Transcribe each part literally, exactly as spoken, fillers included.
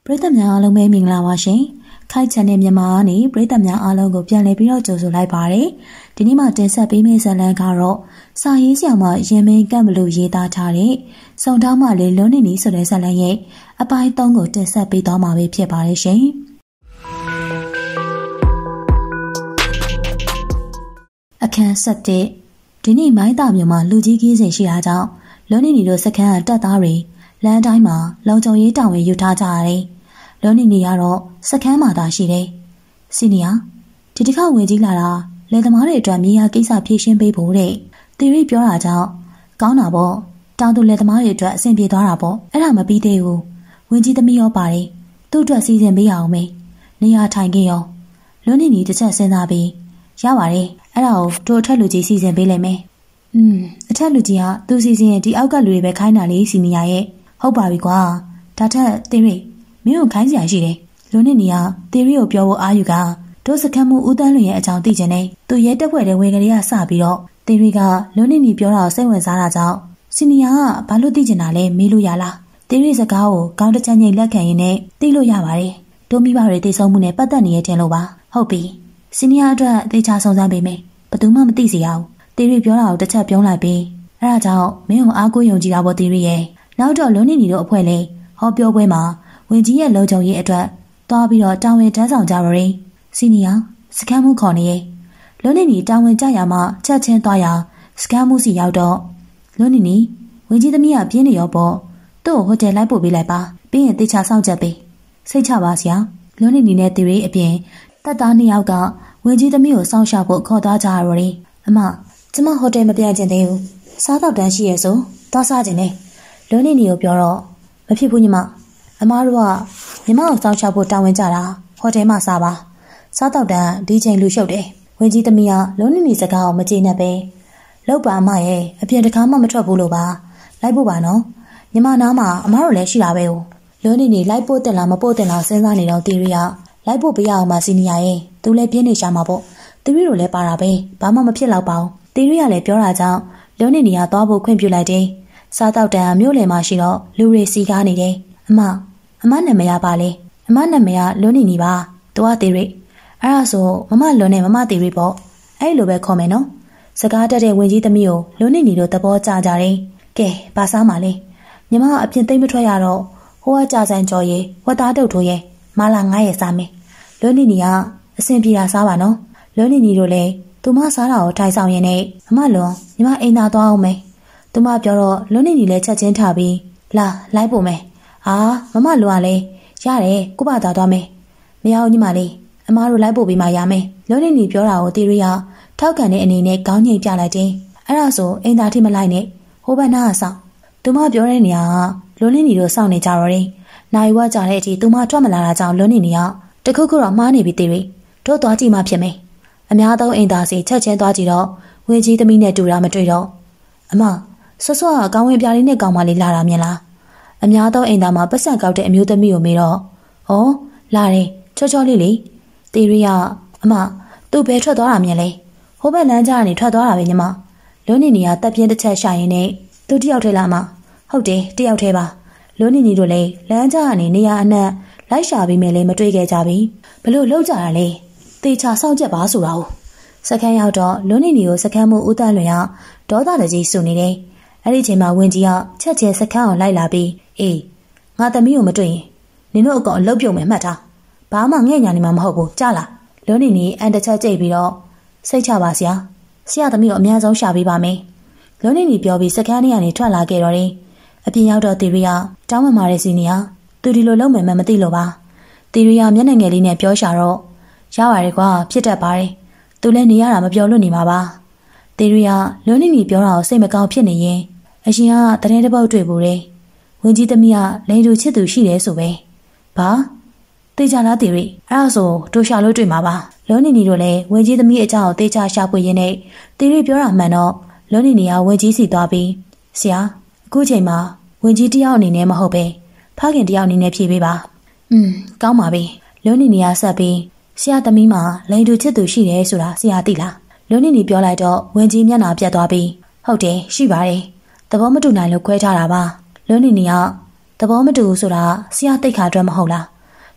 ရိသတ်များအားလုံးပဲမင်္ဂလာပါရှင်။ခိုက်ချန်တဲ့မြန်မာကနေပရိသတ်များအားလုံးကိုပြန်လည်ပြီးတော့ကြိုဆိုလိုက်ပါရစေ။ဒီနေ့မှတင်ဆက်ပေးမယ့်ဇာတ်လမ်းကတော့စာရေးဆရာမရင်မင်းကန့်ဘလို့ရေးသားထားတဲ့စုံတောင်းမှလေးလုံးနေနီဆိုတဲ့ဇာတ်လမ်းရဲ့အပိုင်းသုံးကိုတင်ဆက်ပေးသွားမှာဖြစ်ပါတယ်ရှင်။အခန်းဆက်တဲ့ဒီနေ့မိုင်းတာမြို့မှာလူကြီးကြီးစဉ်ရှိတာကြောင့်လုံးနေနီတို့စခန်းကတပ်သားတွေလမ်းတိုင်းမှာလုံခြုံရေးတာဝန်ယူထားကြရတယ်။လုံးနေနီကတော့စခန်းမှာသာရှိတယ်။စီနီယာဒီတစ်ခါဝင်ကြီးလာတာလယ်သမားတွေအတွက်မြေယာကိစ္စဖြေရှင်းပေးဖို့တဲ့။တီရီပြောတာကြောင့်ကောင်းတာပေါ့။တောင်သူလယ်သမားတွေအတွက်အဆင်ပြေသွားတာပေါ့။အဲ့ဒါမပြီးသေးဘူး။ဝင်ကြီးသမီးရောပါတယ်။သူ့အတွက်စီစဉ်ပေးရအောင်မေ။နေရာထိုင်ခဲ့ရောလုံးနေနီတစ်ချက်စဉ်းစားပြီးရပါတယ်။အဲ့ဒါကိုတို့အထက်လူကြီးစီစဉ်ပေးလိုက်မယ်။อืมအထက်လူကြီးကသူစီစဉ်ရင်ဒီအောက်ကလူတွေပဲခိုင်းတာလေစီနီယာရဲ့ဟုတ်ပါပြီကွာဒါထက်တီရီမင်းတို့ခိုင်းစရာရှိတယ်လူနဲ့နီကတီရီကိုပြောဖို့အာယူကတို့စခန်းမှုဦးတန်းလွင်ရဲ့အကြောင်းသိချင်တယ်သူရဲတက်ဖွဲ့တဲ့ဝေကလေးကစပြီးတော့တီရီကလူနဲ့နီပြောတာကိုစိတ်ဝင်စားတာကြောင့်စီနီယာကဘာလို့သိချင်တာလဲမေးလို့ရလားတီရီစကားကိုကောင်းတစ်ချက်ညိတ်လက်ခံရင်းနဲ့သိလို့ရပါတယ်တို့မိဘတွေသိဆုံးမှုနဲ့ပတ်သက်နေရတဲ့လို့ပါဟုတ်ပြီစီနီယာအတွက်သေချာစုံစမ်းပေးမယ်ဘယ်သူမှမသိစေရအောင်တီရီပြောတာကိုတစ်ချက်ပြောလိုက်ပြီးအဲဒါကြောင့်မင်းကိုအားကိုးယုံကြည်တာပေါ့တီရီရဲ့နောက်တော့လုံးနေနေတို့အဖွဲ့လေးဟောပြောပွဲမှာဝင်ကြီးရဲ့လုံခြုံရေးအတွက်တွားပြီးတော့တာဝန်ထမ်းဆောင်ကြပါရယ်စီနီယာစကမ်းမှုခေါ်နေရဲ့လုံးနေနေတာဝန်ကြရမှာချက်ချင်းသွားရစကမ်းမှုစီရောက်တော့လုံးနေနေဝင်ကြီးသမီးကပြင်းနေရောပေါ့သူ့ကိုဟိုတယ်လိုက်ပို့ပေးလိုက်ပါပြီးရင်တေချာစောင့်ချက်ပေးစိတ်ချပါစရာလုံးနေနေနဲ့တီရီအပြင်တပ်သားနှစ်ယောက်ကဝင်ကြီးသမီးကိုစောင့်ရှောက်ဖို့ခေါ်သွားကြရယ်အမကျမဟိုတယ်မပြန်ချင်သေးဘူးစားတော့တန်းရှိရဲ့ဆိုသွားစားချင်တယ်လုံးနေနေကိုပြောတော့မဖြစ်ဘူးညီမအမားတို့ကညီမကိုစောင့်ရှောက်ဖို့တာဝန်ကြတာဟိုတယ်မှာစားပါစားတော့တန်းဒီချိန်လူရှုပ်တယ်ဝင်ကြီးသမီးကလုံးနေနေစကားကိုမကျေနပ်ပဲလောက်ပါအမရဲ့အပြင်တကားမှမထွက်ဘူးလို့ပါလိုက်ဖို့ပါနော်ညီမနားမှာအမားတို့လည်းရှိတာပဲ哦လုံးနေနေလိုက်ဖို့တင်လားမဖို့တင်လားစဉ်းစားနေတော့တီရီကလိုက်ဖို့ပြရအောင်ပါစီနီယာရဲ့သူလည်းပြင်းနေရှာမှာပေါ့တီရီတို့လည်းပါတာပဲဘာမှမဖြစ်တော့ပါဘူးတီရီကလည်းပြောတာကြောင့်လုံးနေနေကသွားဖို့ခွင့်ပြုလိုက်တယ်စားတော့တန်မြို့လယ်မှာရှိတော့လူတွေစီကားနေတယ်အမအမနာမည်ပါလေအမနာမည်ကလွန်းနေနေပါသူကတီရိအဲ့ဒါဆိုမမလွန်းနဲ့မမတီရိပေါ့အဲ့လိုပဲခေါ်မယ်နော်စကားတက်တဲ့ဝင်ကြီးသမီးကိုလွန်းနေနေတို့သဘောကျကြတယ်ကဲဘာစားမှလဲညီမကအပြင်သိမ့်မထွက်ရတော့ဟိုကကြာဆိုင်ကြော်ရဲဝတ်သားတုတ်ထိုးရဲမလာငားရဲစားမယ်လွန်းနေနေကအဆင်ပြေတာစားပါနော်လွန်းနေနေတို့လည်းသူမစားတာကိုထိုင်ဆောင်ရင်းနဲ့အမလွန်းညီမအိမ်သာသွားအောင်မယ်သူမပြောတော့လွန်းနေနေလဲချက်ချင်းထပြီးလာလိုက်ဖို့မယ်အာမမလွန်းကလည်းရတယ်ကိုပါသာသွားမယ်မရအောင်ညီမလေးအမားတို့လိုက်ဖို့ပြီးမှရမယ်လွန်းနေနေပြောတာကိုတီရီကထောက်ခံတဲ့အနေနဲ့ခေါင်းငိတ်ပြလိုက်တယ်အဲ့ဒါဆိုအိမ်သာထိမလိုက်နဲ့ဟိုဘက်နားကဆောင်သူမပြောတဲ့နေရာကလွန်းနေနေတို့စောင့်နေကြတော့တယ်နိုင်ဝါကြတဲ့အထိသူမထွက်မလာတာကြောင့်လွန်းနေနေကတခုခုတော့မှားနေပြီတီရီတို့သွားကြည့်မှဖြစ်မယ်အများသောအိမ်သာစီချက်ချင်းသွားကြည့်တော့ဝင်ကြီးသမီးနဲ့တူတာမတွေ့တော့အမဆော့ဆော့ကကောင်းဝင်ပြားလေးနဲ့ကောင်းမလေးလာတာမြင်လားအများသောအိမ်သားမှာပတ်စံကောက်တဲ့အမျိုးသမီးကိုမေးတော့ဩလာတယ်ချောချောလေးလေတီရီကအမသူ့ဘဲထွက်သွားတာမြင်လဲဟိုဘက်လမ်းကြားကနေထွက်သွားတာပဲညီမလွန်းနေနေကတပ်ပြင်းတစ်ချက်ရှာရင်းနဲ့သူတယောက်ထဲလာမဟုတ်တယ်တယောက်ထဲပါလွန်းနေနေတို့လည်းလမ်းကြားကနေနေရာအနှံ့လိုက်ရှာပြီးမယ်လေမတွေ့ခဲ့ကြပြီဘလို့လောက်ကြတာလဲတေချာစောင့်ချက်ပါဆိုတာ哦စခန်းရောက်တော့လွန်းနေနေကိုစခန်းမှုဦးတန်းလွင်ကဒေါသတကြီးစုနေတယ်အဲ့ဒီချိန်မှာဝင်ကြီးကချက်ချင်းစခန်းအောင်လိုက်လာပြီးအေးငါသမီးကိုမတွေ့ရင်နင်တို့အကောင်အလုတ်ပြုံမယ်မှတ်ထားဘာမှငဲ့ညာနေမှာမဟုတ်ဘူးကြားလားလွန်းနေနေအန်တစ်ချက်ကြိတ်ပြီးတော့စိတ်ချပါစရာဆရာသမီးကိုအများဆုံးရှာပေးပါမယ်လွန်းနေနေပြောပြီးစခန်းထဲကနေထွက်လာခဲ့တော့တယ်အပြင်ရောက်တော့တီရီကတောင်းပန်ပါတဲ့စီနီယာသူဒီလိုလုပ်မယ်မှမသိလို့ပါတီရီကမျက်နှာငယ်လေးနဲ့ပြောရှာတော့ရပါတယ်ကွာဖြစ်တတ်ပါတယ်သူလည်းနေရတာမပြောလို့နေမှာပါတီရီကလွန်းနေနေပြောတာကိုစိတ်မကောင်းဖြစ်နေရင်အရှင်ကတရင်တစ်ပုတ်တွေ့ဘူးတယ်ဝင်ကြီးသမီးကလိန်သူချစ်သူရှိတယ်ဆိုပဲဘာတေချာလားတီရီအဲ့ဒါဆိုတို့ရှာလို့တွေ့မှာပါလွန်းနေနေတို့လည်းဝင်ကြီးသမီးအကြောင်းကိုတေချာရှာဖွေရင်းနဲ့တီရီပြောတာမှန်တော့လွန်းနေနေကဝင်ကြီးစီသွားပြီးဆရာအခုချိန်မှာဝင်ကြီးတယောက်အနေနဲ့မဟုတ်ပဲဖခင်တယောက်အနေနဲ့ဖြေပေးပါอืมကောင်းပါပြီလွန်းနေနေကဆက်ပြီးဆရာသမီးမှာလိန်သူချစ်သူရှိတယ်ဆိုတာဆရာသိလားလွန်းနေနေပြောလိုက်တော့ဝင်ကြီးမျက်နှာပြတ်သွားပြီးဟုတ်တယ်ရှိပါတယ်သဘောမတူနိုင်လို့ခွဲထားတာပါလွန်းနေနေကသဘောမတူဆိုတာဆရာတိတ်ခါအတွက်မဟုတ်လား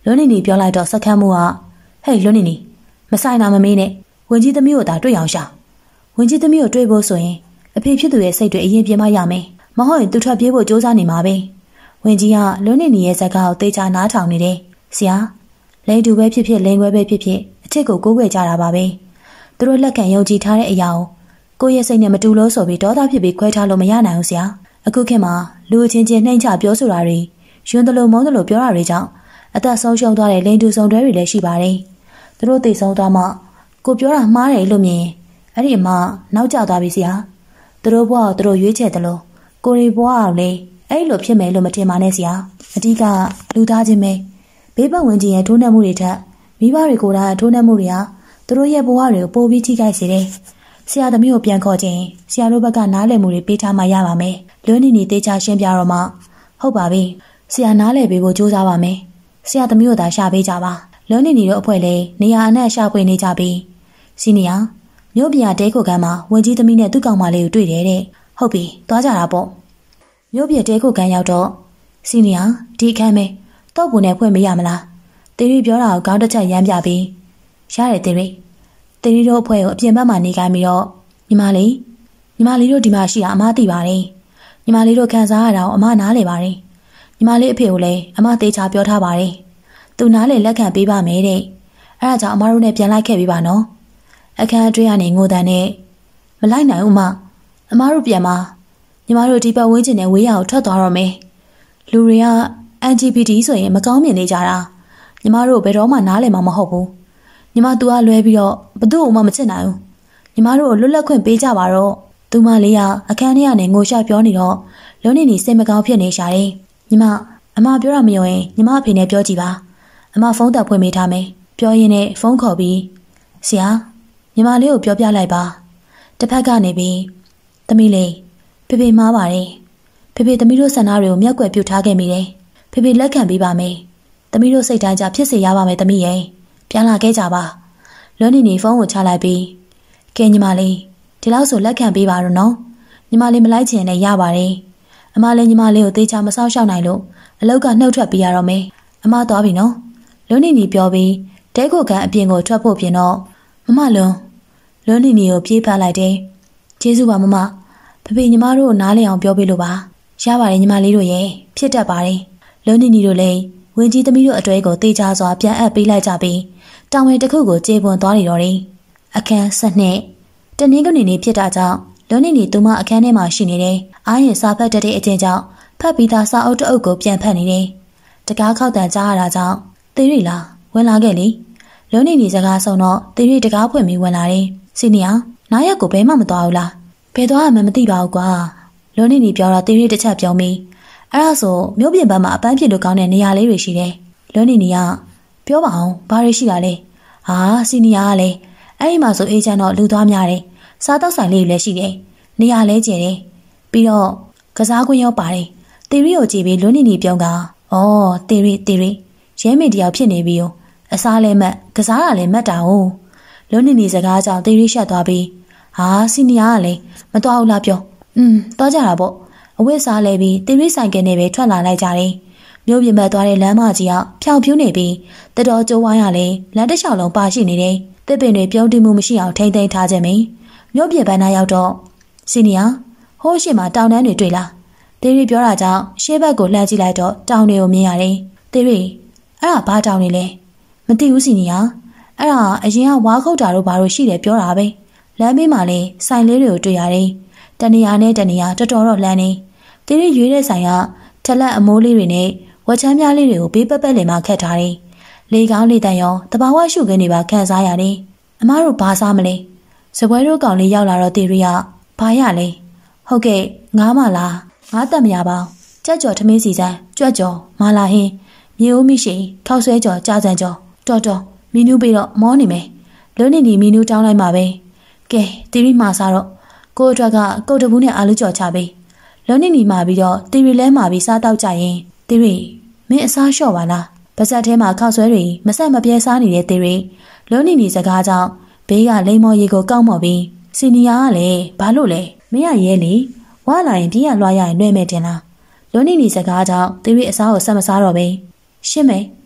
လွန်းနေနေပြောလိုက်တော့စက္ကန့်မှုကဟဲ့လွန်းနေနေမဆိုင်တာမမေးနဲ့ဝင်ကြီးသမီးကိုသာတွေ့အောင်ရှာဝင်ကြီးသမီးကိုတွေ့ဖို့ဆိုရင်အဖေဖြစ်သူရဲ့စိတ်တွေအရင်ပြင်မရမယ်မဟုတ်ရင်သူထွက်ပြေးဖို့ကြိုးစားနေမှာပဲဝင်ကြီးကလွန်းနေနေရဲ့ဇက်ကားကိုတေချာနားထောင်နေတယ်ဆရာလိန်တူပဲဖြစ်ဖြစ်လိန်ခွဲပဲဖြစ်ဖြစ်အချစ်ကိုကိုးကွယ်ကြတာပါပဲသူတို့လက်ခံယုံကြည်ထားတဲ့အရာကိုကိုယ့်ရဲ့စိတ်နဲ့မတူလို့ဆိုပြီးဒေါသဖြစ်ပြီးခွဲထားလို့မရနိုင်ဘူးဆရာအခုခေတ်မှာလူချင်းချင်းနှိမ့်ချပြောဆိုတာတွေယွန်းတလို့မုန်းတလို့ပြောတာတွေကြောင့်အသက်ဆုံးရှုံးသွားတဲ့လိန်တူဆောင်တွဲတွေလည်းရှိပါတယ်သူတို့သိဆုံးသွားမှကိုပြောတာမှားတယ်လို့မြင်အဲ့ဒီအမှနောက်ကျသွားပြီဆရာသူတို့ဘဝကိုသူတို့ရွေးချယ်တယ်လို့ကိုရီဘဝအောင်လေအဲ့လိုဖြစ်မယ်လို့မထင်ပါနဲ့ဆရာအဓိကလူသားချင်းပဲဘေးပတ်ဝန်းကျင်ရဲ့ထိုးနှက်မှုတွေထက်မိဘတွေကိုယ်တိုင်ထိုးနှက်မှုတွေဟာသူတို့ရဲ့ဘဝတွေကိုပိုပြီးထိခိုက်စေတယ်ဆရာသမီးကိုပြန်ခေါ်ခြင်းဆရာတို့ဘက်ကနားလည်မှုတွေပေးထားမှရပါမယ်လွန်းနေနေတေချာရှင်းပြတော့မှဟုတ်ပါပြီဆရာနားလည်ပေးဖို့ကြိုးစားပါမယ်ဆရာသမီးကိုသာရှာပေးကြပါလွန်းနေနေတို့အဖွဲ့လည်းနေရာအနှံ့ရှာဖွေနေကြပြီးစီနီယာမြို့ပြတဲခုကမ်းမှာဝင်ကြီးသမီးနဲ့သူ့ကောင်မလေးကိုတွေ့တယ်တဲ့ဟုတ်ပြီသွားကြတာပေါ့မြို့ပြတဲခုကမ်းရောက်တော့စီနီယာဒီအခန်းမဲတော့ဘူးနဲ့ဖွင့်မရမလားတေရီပြောတာကိုကောင်းတစ်ချက်ရမ်းပြပြီးရတယ်တေရီတေရီတို့အဖွဲ့ကိုအပြင်ဘက်မှာနေခိုင်းပြီးတော့ညီမလေးညီမလေးတို့ဒီမှာရှိတာအမသိပါတယ်ညီမလေးတို့ခံစားရတာကိုအမနားလေပါတယ်ညီမလေးအဖေကိုလည်းအမသေးချာပြောထားပါတယ်သူနားလေလက်ခံပေးပါမယ်တဲ့အဲဒါကြောင့်အမတို့နဲ့ပြန်လိုက်ခဲ့ပေးပါနော်အခန်းအတွင်းကနေငိုတန်နဲ့မလိုက်နိုင်ဦးမအမတို့ပြန်ပါညီမတို့ဒီပတ်ဝန်းကျင်နဲ့ဝေးရအောင်ထွက်သွားတော့မယ်လူတွေက အန် ဂျီ ဘီ တီ ဆိုရင်မကောင်းမြင်နေကြတာညီမတို့ဘယ်တော့မှနားလည်မှာမဟုတ်ဘူးညီမသူကလွဲပြီးတော့ဘသူ့ကိုမှမချစ်နိုင်ဘူးညီမတို့ကိုလွတ်လပ်ခွင့်ပေးကြပါတော့သူမလေးကအခန်းထဲကနေငိုရှပြောနေတော့လုံးနေနေစိတ်မကောင်းဖြစ်နေရှာတယ်ညီမအမပြောတာမယုံရင်ညီမအဖေနဲ့ပြောကြည့်ပါအမဖုန်းတက်ဖွင့်ပေးထားမယ်ပြောရင်းနဲ့ဖုန်းခေါ်ပြီးဆရာညီမလေးကိုပြောပြလိုက်ပါတစ်ဖက်ကနေပြီးသမီးလေးဖေဖေမှားပါတယ်ဖေဖေသမီးတို့ဆန္ဒတွေကိုမျက်ကွယ်ပြုထားခဲ့မိတယ်ဖေဖေလက်ခံပေးပါမယ်သမီးတို့စိတ်တိုင်းကြဖြစ်စေရပါမယ်သမီးရဲ့ပြန်လာခဲ့ကြပါလွန်းနေနေဖုန်းကိုချလိုက်ပြီးကဲညီမလေးဒီလောက်ဆိုလက်ခံပေးပါတော့နော်ညီမလေးမလိုက်ချင်လည်းရပါတယ်အမလည်းညီမလေးကိုသေချာမဆောက်ရှောက်နိုင်လို့အလောက်ကနှုတ်ထွက်ပေးရတော့မယ်အမသွားပြီနော်လွန်းနေနေပြောပြီးတဲကိုကန်အပြင်ကိုထွက်ဖို့ပြင်တော့မမလွန်းလွန်းနေနေကိုပြေးဖက်လိုက်တယ်ကျေးဇူးပါမမဖေဖေညီမတို့ကိုနားလည်အောင်ပြောပေးလို့ပါရပါတယ်ညီမလေးတို့ရဲ့ဖြစ်တတ်ပါတယ်လွန်းနေနေတို့လည်းဝင်ကြီးသမီးတို့အတွဲကိုတေချာစွာပြန်အပ်ပေးလိုက်ကြပြီးတောင်ဝဲတစ်ခုကိုကျေပွန်သွားနေတော့တယ်အခန်းဆက်နှစ်တနင်္ဂနွေနေ့ဖြစ်တာကြောင့်လွန်းနေနေသူမအခန်းထဲမှာရှိနေတယ်အားရင်စာဖတ်တတ်တဲ့အကျဉ်းကြောင့်ဖတ်ပြီးသားစာအုပ်တစ်အုပ်ကိုပြန်ဖတ်နေတယ်တကားခောက်တန်ကြားရတာကြောင့်သေရီလားဝင်လာခဲ့လေလွန်းနေနေစကားဆုံးတော့သေရီတကားဖွင့်ပြီးဝင်လာတယ်စီနီယာနားရက်ကိုဘဲမှမသွားဘူးလားဘယ်သွားမှမသိပါဘူးကွာလွန်းနေနေပြောတော့သေရီတစ်ချက်ပြောပြီးအဲ့ဒါဆိုမြို့ပြင်ဘက်မှာအပန်းဖြစ်လို့ကောင်းတဲ့နေရာလေးတွေရှိတယ်လွန်းနေနေကပြောပါအောင်ဘာတွေရှိတာလဲဟာစီနီယာကလည်းအဲ့ဒီမှာဆိုအေဂျင့်တော့လူသွားများတယ်စားတောက်ဆိုင်လေးတွေလည်းရှိတယ်နေရာလဲကျယ်တယ်ပြီးတော့ကစားကွင်းရောပါတယ်တေရီကိုကြည့်ပြီးလွန်းနေနေပြောကဩတေရီတေရီရဲမေတယောက်ဖြစ်နေပြီ။အစားလဲမက်ကစားတာလဲမက်တာ哦။လွန်းနေနေစကားကြောင့်တေရီရှက်သွားပြီးဟာစီနီယာကလည်းမတော်ဘူးလားပြော။อืมသွားကြတာပေါ့။အဝတ်စားလဲပြီးတေရီဆိုင်ကနဲ့ပဲထွက်လာလိုက်ကြတယ်။မြို့ပြင်ဘက်သွားတဲ့လမ်းမကြီးကဖြောင်ဖြူးနေပြီးတတော်ကျိုးဝိုင်းရလဲလမ်းတစ်လျှောက်လုံးပါရှိနေတယ်။တစ်ပင်တွေပြုံးတိမှုမရှိအောင်ထိမ့်သိမ်းထားခြင်းမင်း။မြို့ပြင်ဘက်နားရောက်တော့စီနီယာဟိုးရှိမှတောင်တန်းတွေတွေ့လား။တေရီပြောတာကြောင့်ရှေ့ဘက်ကိုလှမ်းကြည့်လိုက်တော့တောင်တွေကိုမြင်ရတယ်။တေရီအဲ့ဒါဘာတောင်နေလဲမသိဘူးစီနီယာအဲ့ဒါအရင်ကဝါခုတ်တာတို့ဘာလို့ရှိတယ်ပြောတာပဲလမ်းဘေးမှာလဲဆိုင်လေးတွေကိုတွေ့ရတယ်တနေရာနဲ့တနေရာတော်တော်တော့လမ်းနေတေးရရွေးတဲ့ဆိုင်ကထက်လက်အမိုးလေးတွေနဲ့ဝက်ချမ်းပြားလေးတွေကိုဘေးပက်ပက်လေးမှာခတ်ထားတယ်လေကောင်းလေတန်ရောတဘာဝရှုခင်းတွေပါခန်းစားရတယ်အမားတို့ဘာစားမလဲစပွဲတို့ကောင်လေးရောက်လာတော့တေးရကဘာရလဲဟုတ်ကဲ့ငားမလားငားတက်မရပါဘူးကြက်ကြော်ထမင်းစီစမ်းကြွက်ကြော်မာလာဟင်းမြေဦးမရှိခောက်ဆွဲကြော်ကြားစံကြော်တော်တော်မီနူးပြီးတော့မောနေမယ်လွန်းနေနေမီနူးတောင်းလိုက်မှာပဲကဲတီရီမှာစားတော့ကိုအတွက်ကကုတ်တဘူးနဲ့အာလူကြော်ချပေးလွန်းနေနေမှာပြီးတော့တီရီလဲမှာပြီးစားတော့ကြရင်တီရီမင်းအစားလျှော့ပါလားပါဇက်ထဲမှာခောက်ဆွဲတွေမဆက်မပြဲစားနေတဲ့တီရီလွန်းနေနေစကားကြောင့်ဘေးကလိမ္မော်ရီကိုကောက်မော်ပြီးစီနီယာကလည်းဘာလို့လဲမင်းရရဲလေဝါလာရင်ပြင်းရလွှားရရင်နှွဲ့မဲ့တင်လားလွန်းနေနေစကားကြောင့်တီရီအစားကိုဆက်မစားတော့ပဲရှင်းမယ်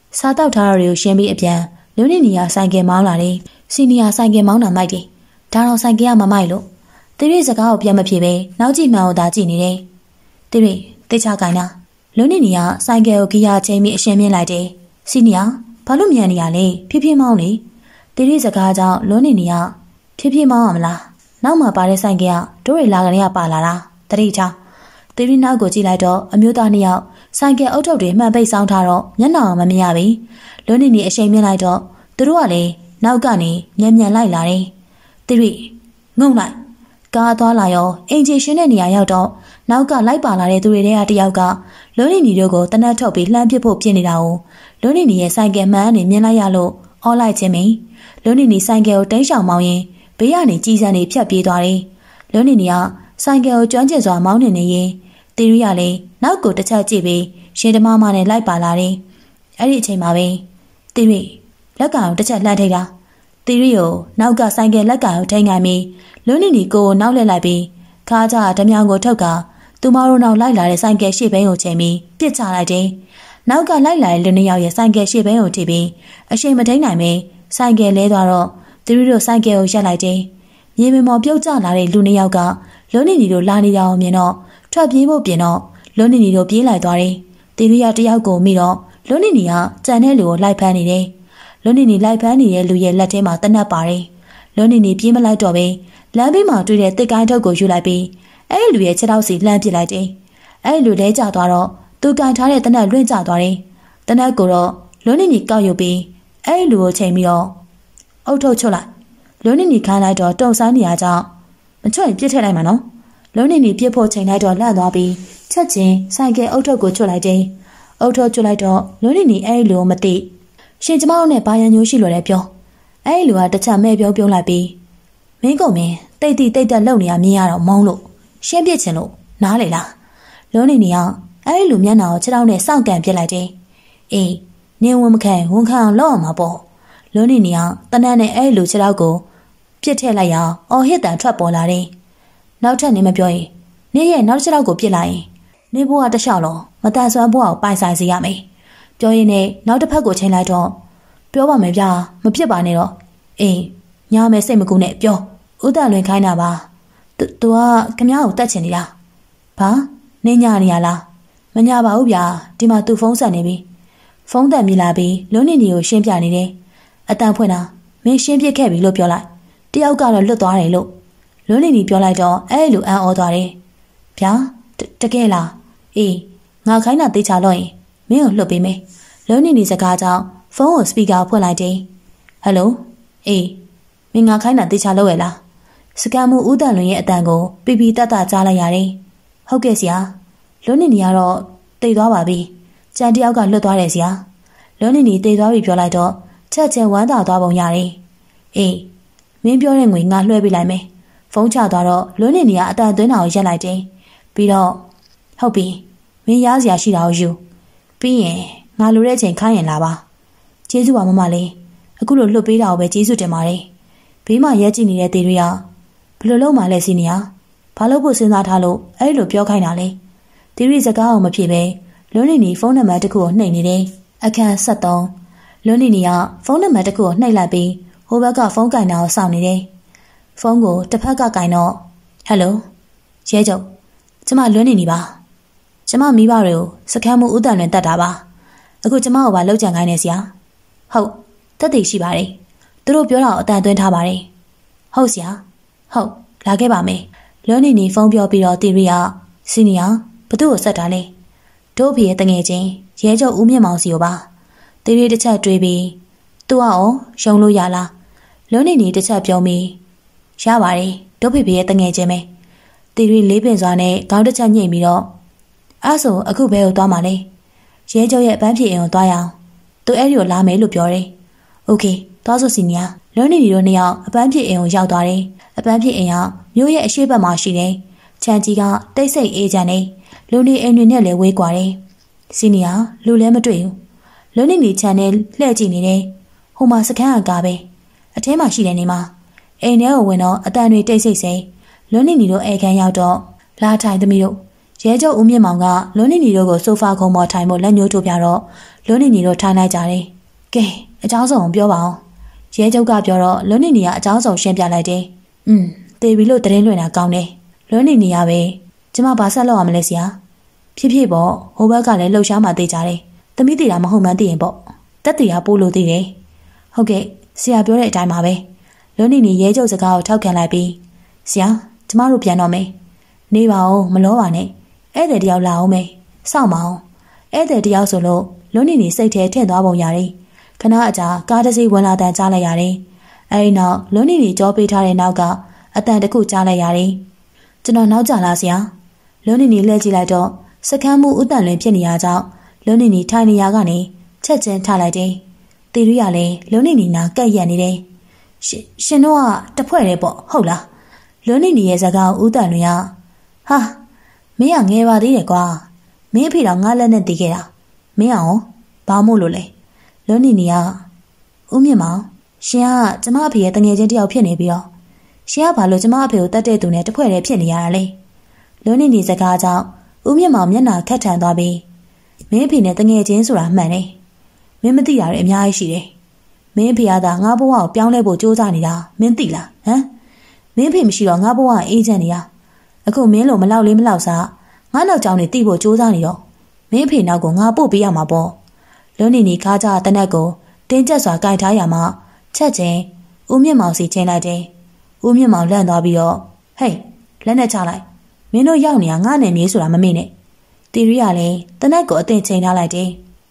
စားတောက်ထားတာတွေကိုရှင်းပြီးအပြန်လူနေနေရဆိုင်ကယ်မောင်းလာတယ်စီနီယာဆိုင်ကယ်မောင်းတာမိုက်တယ်ဒါတော့ဆိုင်ကယ်ကမမိုက်လို့တိရိစကားကိုပြန်မဖြစ်ပဲနောက်ကြည့်မှန်အောင်သာကြည့်နေတယ်တိရိတိတ်ချကိုင်းတာလူနေနေရဆိုင်ကယ်ကိုဂီယာချိန်ပြီးအရှင်းမြင်လိုက်တယ်စီနီယာဘာလို့မြန်နေရလဲဖြည်းဖြည်းမောင်းလေတိရိစကားကြောင့်လူနေနေရဖြည်းဖြည်းမောင်းရမလားနောက်မှပါတဲ့ဆိုင်ကယ်ကတို့ရီလာကနေကပါလာတာတတိချတိရိနောက်ကိုကြည့်လိုက်တော့အမျိုးသားနှစ်ယောက်ဆိုင်ကယ်အုပ်ထုပ်တွေမှန်ပိတ်ဆောင်ထားတော့မျက်နှာမမြင်ရပြီလူနေနေအရှိန်မြင်လိုက်တော့သူတို့ကလည်းနောက်ကနေညံ့ညံ့လိုက်လာတယ်တိရိငုံလိုက်ကားသွားလာရောအင်ဂျင်ရှင်တဲ့နေရာရောက်တော့နောက်ကလိုက်ပါလာတဲ့သူတွေထဲကတယောက်ကလူနေနေတို့ကိုတနတ်ထုတ်ပြီးလှမ်းပစ်ဖို့ပြင်နေတာကိုလူနေနေရဲ့ဆိုင်ကယ်မှန်နေမြင်လိုက်ရလို့အော်လိုက်ခြင်းမင်းလူနေနေဆိုင်ကယ်ကိုတိမ်းရှောင်မောင်းရင်ဘေးကနေကြီးစံနေဖြတ်ပြေးသွားတယ်လူနေနေကဆိုင်ကယ်ကိုကျွမ်းကျင်စွာမောင်းနေနေရင်တီရီကလည်းနောက်ကိုတစ်ချက်ကြည့်ပြီးရှင်ဓမ္မမနဲ့လိုက်ပါလာတယ်အဲ့ဒီအချိန်မှာပဲတီရီလက်ကောင်တစ်ချက်လှမ်းထိတာတီရီကိုနောက်ကဆိုင်ကယ်လက်ကောင်ထိန်ခိုင်းပြီးလူနေနေကိုနောက်လှည့်လိုက်ပြီးခါကြဓမြောင်ကိုထုတ်ကသူမတို့နောက်လိုက်လာတဲ့ဆိုင်ကယ်ရှေ့ဘင်းကိုချိန်ပြီးပစ်ချလိုက်တယ်နောက်ကလိုက်လာတဲ့လူနှစ်ယောက်ရဲ့ဆိုင်ကယ်ရှေ့ဘင်းကိုထိပြီးအရှိန်မထိန်နိုင်ပဲဆိုင်ကယ်လဲသွားတော့တီရီတို့ဆိုင်ကယ်ကိုရပ်လိုက်တယ်မြေမမော်ပြုတ်ကျလာတဲ့လူနှစ်ယောက်ကလူနေနေတို့လာနေတာကိုမြင်တော့ထွက်ပြေးဖို့ပြင်တော့လူနေနေတို့ပြေးလိုက်သွားတယ်တီရီကတယောက်ကိုမိတော့လူနေနေကကြံတဲ့လူကိုလိုက်ဖမ်းနေတယ်လူနေနေလိုက်ဖမ်းနေတဲ့လူရဲ့လက်ထဲမှာတနက်ပါတယ်လူနေနေပြေးမလိုက်တော့ပဲလမ်းဘေးမှာတွေ့တဲ့တစ်ကိုင်းထုတ်ကိုယူလိုက်ပြီးအဲ့ဒီလူရဲ့ခြေထောက်စီလှမ်းပစ်လိုက်တယ်အဲ့ဒီလူလဲကျသွားတော့သူကန်ထားတဲ့တနက်လွင့်ကျသွားတယ်တနက်ကိုတော့လူနေနေကောက်ယူပြီးအဲ့ဒီလူကိုချိန်ပြီးတော့အုတ်ထုတ်ချွတ်လိုက်လူနေနေခိုင်းလိုက်တော့တုံဆိုင်နေရကြောင်းမချွတ်ရင်ပြစ်ထည့်လိုက်မှာနော်လူနေနေပြစ်ဖို့ချိန်လိုက်တော့လန့်သွားပြီးချက်ချင်းဆိုင်ကယ်အုတ်ထုတ်ကိုချွတ်လိုက်တယ်အုတ်ထုတ်ချွတ်လိုက်တော့လူနေနေအဲ့ဒီလူကိုမသိရှင်ကျမတို့နဲ့ဘာရန်ညိုးရှိလို့လဲပြောအဲ့ဒီလူကတစ်ချက်မဲ့ပြောပြုံးလိုက်ပြီးမင်းကုန်မင်းတိတ်တိတ်တိတ်တက်လုံနေရမြင်ရတော့မောင်းလို့ရှင်းပြချင်လို့နားလေလားလုံးနေနေအောင်အဲ့ဒီလူမျက်နှာကိုခြေထောက်နဲ့စောင့်ကန်ပစ်လိုက်တယ်အေးနင်းဝန်မခံဝန်ခံအောင်လုပ်အောင်မှာပေါ့လုံးနေနေအောင်တနတ်နဲ့အဲ့ဒီလူခြေထောက်ကိုပြစ်ထည့်လိုက်ရအောင်အော်ဟစ်တန်ထွက်ပေါ်လာတယ်နောက်ထပ်နေမပြောရင်နေရဲ့နောက်ခြေထောက်ကိုပြစ်လိုက်ရင်နေဘွားတလျှောက်လုံးမတန်ဆွမ်းဘွားကိုပိုင်ဆိုင်စေရမယ်ပြောရင်နဲ့နောက်တစ်ဖက်ကိုချိန်လိုက်တော့ပြောပါမယ်ဗျာမဖြစ်ပါနဲ့တော့အေးညာမယ်စိတ်မကူနဲ့ပြောဥဒလွင်ခိုင်းတာပါသူသူကခမ ्या ကိုတတ်ချင်နေတာဘာနေညာနေရလားမညာပါဘူးဗျာဒီမှာသူဖုန်းဆက်နေပြီဖုန်းတက်မြလာပြီးလုံးနေနေကိုရှင်းပြနေတယ်အတန်ဖွင့်တာမင်းရှင်းပြခဲ့ပြီလို့ပြောလိုက်တယောက်ကတော့လွတ်သွားတယ်လို့လုံးနေနေပြောလိုက်တော့အဲ့လိုအံ့ဩသွားတယ်ဗျာတကယ်လားအေးငါခိုင်းတာသိချလို့ရင်မင်းကိုလွတ်ပေးမယ်လုံးနေနေစကားကြောင့်ဖုန်းကိုစပီကာဖွင့်လိုက်တယ်ဟယ်လိုအေးမင်းငါခိုင်းတာသိချလို့ရလားစကမှုဦးတန်လွင်ရဲ့အတန်ကိုပြပြတတ်တကြားလိုက်ရတယ်ဟုတ်ကဲ့ဆရာလွန်းနေနေကတော့တိတ်သွားပါပြီကြံတယောက်ကလွတ်သွားတယ်ဆရာလွန်းနေနေတိတ်သွားပြီပြောလိုက်တော့ချက်ချင်းဝမ်းသာသွားပုံရတယ်အေးမင်းပြောတဲ့ငွေငါလွှဲပေးလိုက်မယ်ဖုန်းချသွားတော့လွန်းနေနေကအတန်သွင်းတာကိုရက်လိုက်တယ်ပြီးတော့ဟုတ်ပြီမင်းရားစရာရှိတာကိုယူပြီးရင်ငါလိုတဲ့အချိန်ခိုင်းရင်လာပါကျေးဇူးပါမမလေးအခုလိုလွတ်ပေးတာကိုပဲကျေးဇူးတင်ပါတယ်ဘေးမှာရဲကြည့်နေတဲ့တေတွေကဘယ်လိုလုပ်မှလဲစီနီယာဘာလို့ဖို့စဉ်းစားထားလို့အဲ့လိုပြောခိုင်းတာလဲတေရီစကားအောင်မဖြစ်ပဲလွန်းနေနေဖုန်းနံပါတ်တစ်ခုကိုနှိပ်နေတယ်အခန်းဆက်သုံးလွန်းနေနေကဖုန်းနံပါတ်တစ်ခုကိုနှိပ်လိုက်ပြီးဟိုဘက်ကဖုန်းကင်တာကိုစောင့်နေတယ်ဖုန်းကိုတစ်ဖက်ကကင်တော့ဟယ်လိုရဲချုပ်ကျမလွန်းနေနေပါကျမမိဘတွေကိုစကမ်းမှုဥတန်လွင်တတ်တာပါအခုကျမကိုပါလောက်ကြံခိုင်းနေဆရာဟုတ်တက်သိရှိပါတယ်သူတို့ပြောတာကိုအတန်သွင်းထားပါတယ်ဟုတ်ဆရာဟုတ်လာခဲ့ပါမယ်လွန်းနေနေဖုန်းပြောပြီးတော့တီရီကစီနီယာဘသူ့ကိုဆက်တာလဲတို့ဖေရဲ့တငယ်ချင်းရဲချုပ်ဦးမြင့်မောင်စီကိုပါတီရီတစ်ချက်တွေးပြီးသူကရောရှုံလို့ရလားလွန်းနေနေတစ်ချက်ပြောပြီးရပါတယ်တို့ဖေဖေရဲ့တငယ်ချင်းပဲတီရီလေးပင်စွာနဲ့ခေါင်းတစ်ချက်ညှိပြီးတော့အဲ့ဆိုအခုဘဲကိုသွားမှာလဲရဲချုပ်ရဲ့အပန်းဖြေအိမ်ကိုသွားရအောင်သူအဲ့ဒီကိုလာမယ်လို့ပြောတယ်โอเคသွားစို့စီနီယာလွန်းနေနေတို့နှစ်ယောက်အပန်းဖြေအိမ်ကိုရောက်သွားတယ်အပန်းဖြစ်အိမ်ကမြို့ရဲ့အရှိတ်ဘက်မှာရှိတယ်။ချန်ကြီးကတိတ်ဆိတ်အေးချမ်းနေလူနေအိမ်တွေနဲ့လည်းဝေးကွာတယ်။စီနီယာလူလည်းမတွေ့ဘူး။လူနေနေချန်နဲ့လှည့်ကြည့်နေတယ်။ဟိုမှာစခန်းကကားပဲ။အထဲမှာရှိတဲ့နေမှာအိမ်ထဲကိုဝင်တော့အတန်တွေတိတ်ဆိတ်စိတ်လူနေနေတို့အိမ်ခန်းရောက်တော့လာထိုင်သမီးတို့ရဲချုပ်ဦးမြင့်မောင်ကလွန်းနေနေတို့ကိုဆိုဖာခုံပေါ်ထိုင်ဖို့လက်ညှိုးထိုးပြတော့လွန်းနေနေတို့ထိုင်လိုက်ကြတယ်။ကဲအကြောင်းစုံပြောပါအောင်။ရဲချုပ်ကပြောတော့လွန်းနေနေကအကြောင်းစုံရှင်းပြလိုက်တယ်။อืมတေပြီလို့တရင်လွှင့်တာကောင်းတယ်။လွန်းနေနေရပဲကျမဘာဆက်လုပ်ရမလဲဆရာ။ဖြစ်ဖြစ်ပေါ့ဟိုဘက်ကလည်းလှုပ်ရှားမှသိကြတယ်။သမီးတည်တာမဟုတ်မှန်းသိရင်ပေါ့။တက်တည်ရပို့လို့သိတယ်။ဟုတ်ကဲ့ဆရာပြောတဲ့အတိုင်းပါပဲ။လွန်းနေနေရဲချုပ်စကားကိုထောက်ခံလိုက်ပြီးဆရာကျမတို့ပြန်တော့မယ်။နေပါဦးမလောပါနဲ့။ဧည့်သည်တယောက်လာအောင်မယ်။စောင့်ပါအောင်။ဧည့်သည်တယောက်ဆိုလို့လွန်းနေနေစိတ်ထဲထင်သွားပုံရတယ်။ခဏအကြာကားတစ်စီးဝင်လာတန်ကြားလိုက်ရတယ်။အဲဒီနောက်လွန်းနေနေကြောပေးထားတဲ့နောက်ကအတန်တစ်ခုကြားလိုက်ရတယ်။ကျွန်တော်နောက်ကျလာဆရာ။လွန်းနေနေလှည့်ကြည့်လိုက်တော့စကမ်းမှုဥတန်လွင်ဖြစ်နေရကြောင်းလွန်းနေနေထိုင်နေရကနေချက်ချင်းထားလိုက်တယ်။တီရီကလည်းလွန်းနေနေနာကက်ရက်နေတယ်။ရှင်ရှင်တို့ကတဖွဲ့တယ်ပေါ့ဟုတ်လား။လွန်းနေနေရဲ့စကားဥတန်လွင်ကဟာမင်းကငယ်ပါသေးတယ်ကွာမင်းအဖေတော့ငါလက်နဲ့တည်ခဲ့တာမင်းအောင်ဘာမို့လို့လဲလွန်းနေနေကဦးမြင့်မောင်ရှင်ကကျမအဖေရဲ့တငယ်ချင်းတယောက်ဖြစ်နေပြီးတော့ရှင်ကဘာလို့ကျမအဖေကိုတတ်တဲ့သူနဲ့တဖွဲ့တည်းဖြစ်နေရတာလဲလွန်းနေနေစကားကြောင့်ဦးမြင့်မောင်မျက်နှာခက်ထန်သွားပြီးမင်းအဖေနဲ့တငယ်ချင်းဆိုတာမှန်တယ်မင်းမသိတာတွေအများကြီးရှိတယ်မင်းအဖေကသာငါဘဝကိုပြောင်းလဲဖို့ကြိုးစားနေတာမင်းသိလားဟမ်မင်းအဖေမရှိတော့ငါဘဝအေးချမ်းနေတာအခုမင်းလိုမလောက်လေးမလောက်စားငါနောက်ကြောင်နေတိဖို့ကြိုးစားနေတော့မင်းအဖေနောက်ကိုငါပို့ပေးရမှာပေါ့လွန်းနေနေခါကြတနက်ကိုတင်းကျပ်စွာကြိုက်ထားရမှာချက်ချင်းဦးမြင့်မောင်စီချင်းလိုက်တယ်ဦးမြင့်မောင်လန့်သွားပြီးတော့ဟေးလက်နဲ့ချလိုက်မင်းတို့ရောက်နေတာငါနဲ့မြေးဆိုတာမမေ့နဲ့တီရီကလည်းတနက်ကိုအသင်ချိန်ထားလိုက်တယ်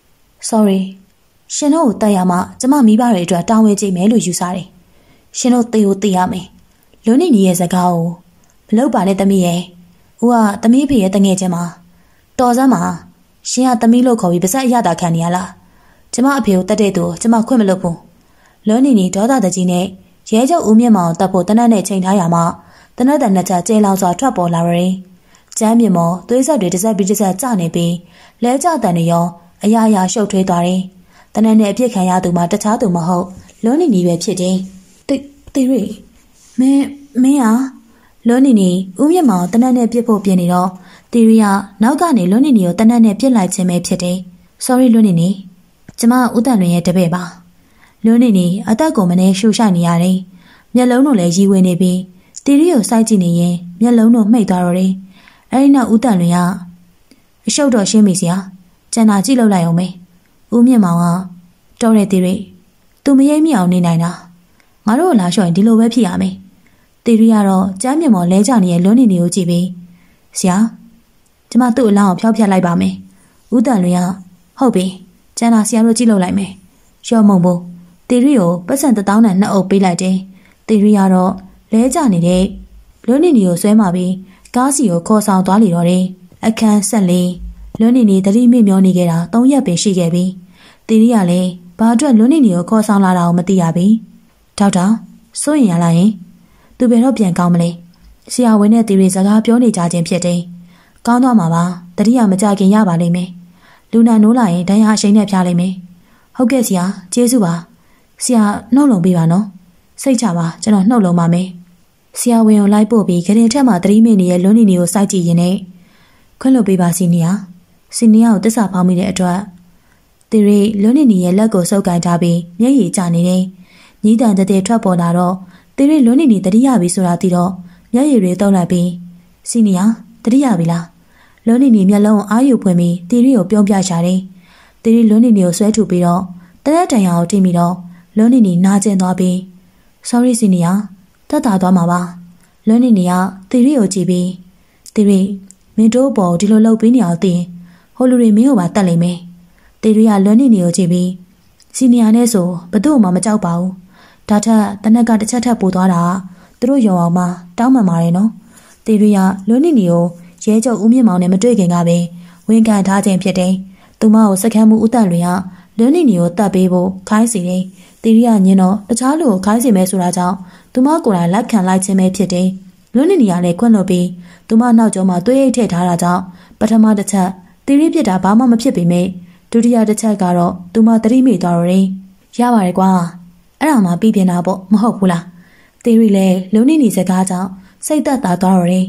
sorry ရှင်တို့ကိုတတ်ရမှာကျမမိဘတွေအတွက်တာဝန်ကျမယ်လို့ယူဆတယ်ရှင်တို့သေကိုသေရမယ်လွန်းနေနေရဲ့စကားကိုမလုပ်ပါနဲ့သမီးရဲ့ဦးကသမီးဖေရဲ့တငယ်ချင်းမှာတော်စမ်းမှာရှင်ကသမီးလို့ခေါ်ပြီးပါဇက်အရတာခံနေရလားကျမအဖေကိုတတ်တဲ့သူကျမခွင့်မလုပ်ဘူးလွန်းနေနေဒေါသတကြီးနဲ့ရဲချုပ်ဦးမြင့်မောင်တတ်ဖို့တနက်နဲ့ချိန်ထားရမှာတနက်တန်နှစ်ချက်ကျဲလောင်စွာထွက်ပေါ်လာရင်ကျမ်းမြင့်မောသွေးဆက်တွေတစ်ဆက်ပြီးတစ်ဆက်ကျနေပြီးလဲကျတန်တွေရောအရာရာရှုပ်ထွေးသွားတယ်တနက်နဲ့အပြစ်ခံရသူမှတခြားသူမဟုတ်လွန်းနေနေပဲဖြစ်တယ်တိတ်တိရိမင်းမင်းဟာလွန်းနေနေဦးမြင့်မောင်တနက်နဲ့ပြစ်ဖို့ပြင်နေတော့တီရီကနောက်ကနေလွန်းနေနေကိုတနက်နဲ့ပြစ်လိုက်ခြင်းပဲဖြစ်တယ် sorry လွန်းနေနေကျမဦးတန်လွင်ရဲ့တပည့်ပါလွန်းနေနေအသက်ကိုမနေရှူရှိုက်နေရတယ်မျက်လုံးတို့လည်းရီဝင်နေပြီးတီရီကိုစိုက်ကြည့်နေရင်မျက်လုံးတို့မှိတ်သွားတော့တယ်အဲဒီနောက်ဦးတန်လွင်ကအရှုပ်တော့ရှင်းပြီဆရာကျန်တာကြည့်လို့လိုက်အောင်မေဦးမြင့်မောင်ကတော်တယ်တီရီသူမရိပ်မိအောင်နေနိုင်တာငါတို့လာလျှော့ရင်ဒီလိုပဲဖြစ်ရမယ်တီရီကတော့ကျမ်းမြင့်မော်လဲကြနေရဲ့လွန်းနေနေကိုကြည့်ပြီးဆရာကျမသူ့အလောင်းကိုဖျောက်ဖျက်လိုက်ပါမယ်ဦးတန်လွင်ကဟုတ်ပြီကျန်တာဆရာတို့ကြည့်လို့လိုက်မယ်ရော့မုံဘူးတီရီကိုပတ်စံတစ်တောင်းနဲ့နှစ်အုပ်ပေးလိုက်တယ်တီရီကတော့လဲကြနေတဲ့လွန်းနေနေကိုဆွဲမှပြီးကားစီကိုခေါ်ဆောင်သွားလေတော့တယ်အခန်းဆက်လေးလွန်းနေနေတတိမိမျောနေခဲ့တာသုံးရက်ပင်ရှိခဲ့ပြီတီရီကလည်းဘာအတွက်လွန်းနေနေကိုခေါ်ဆောင်လာတာကိုမသိရပြီဒေါက်တာစိုးရင်ရလားယင်သူဘယ်တော့ပြန်ကောင်းမလဲဆရာဝန်နဲ့တီရီစကားပြောနေကြခြင်းဖြစ်တယ်ကောင်းသွားမှာပါတတိယမကြခင်ရပါလိမ့်မယ်လူနာနိုးလာရင်ဒဏ်ရာအရှိန်နဲ့ဖျားလိမ့်မယ်ဟုတ်ကဲ့ဆရာကျေးဇူးပါဆရာနှုတ်လုံပေးပါနော်စိတ်ချပါကျွန်တော်နှုတ်လုံပါမယ်ဆရာဝန်ကိုလိုက်ပို့ပြီးခရင်ထက်မှတတိမိနေရဲ့လွန်းနေနေကိုစိုက်ကြည့်ရင်လည်းခွင့်လွှတ်ပေးပါစီနီယာစီနီယာကိုတစ္ဆာဖောင်းမိတဲ့အတွက်တီရီလွန်းနေနေရဲ့လက်ကိုဆုပ်ကိုင်ထားပြီးမျက်ရည်ကျနေတယ်ညီးတန်တဲ့တဲ့ထွက်ပေါ်လာတော့တီရီလွန်းနေနေတတိယပြီဆိုတာသိတော့မျက်ရည်တွေတုံးလိုက်ပြီးစီနီယာတတိယပြီလားလွန်းနေနေမျက်လုံးအာရုံဖွင့်ပြီးတီရီကိုပြုံးပြရှာတယ်တီရီလွန်းနေနေကိုဆွဲထုတ်ပြီးတော့တရက်တန်ရာကိုထိမိတော့လွန်းနေနေနာကျင်သွားပြီး sorry စီနီယာတတ်တာသွားမှာပါလွန်းနေနေကတီရီကိုကြည့်ပြီးတီရီမင်းတို့ဘောဒီလိုလှုပ်ပြီးနေအောင်သိရင်ဟိုလူတွေမင်းကိုပါတတ်လိမ့်မယ်တီရီကလွန်းနေနေကိုကြည့်ပြီးစီနီယာနဲ့ဆိုဘသူ့မှမကြောက်ပါဘူးဒါထက်တနက်ကတစ်ချက်ထပ်ပို့သွားတာသူတို့ယုံအောင်မှတောင်းပန်ပါတယ်နော်တီရီကလွန်းနေနေကိုရဲချုပ်ဦးမြင့်မောင်နဲ့မတွေ့ခင်ကပဲဝန်ခံထားခြင်းဖြစ်တယ်သူမကိုစကမ်းမှုဦးတန်လွင်ကလွန်းနေနေကိုတတ်ပေးဖို့ခိုင်းစီတယ်တီရီကညင်တော့တခြားလူကိုခိုင်းစီမဲဆိုတာကြောင့်သူမကိုယ်တိုင်လက်ခံလိုက်ခြင်းပဲဖြစ်တယ်လွန်းနေနေကလည်းခွင့်လွှတ်ပြီးသူမနောက်ကျောမှာသွေးအိတ်ထည့်ထားတာကြောင့်ပထမတစ်ချက်တီရီပြစ်တာဘာမှမဖြစ်ပေမဲ့ဒုတိယတစ်ချက်ကတော့သူမသတိမိသွားတော့တယ်ရပါတယ်ကွာအဲ့ဒါမှပြီးပြင်းတာပေါ့မဟုတ်ဘူးလားတီရီလည်းလွန်းနေနေစကားကြောင့်စိတ်သက်သာသွားတော့တယ်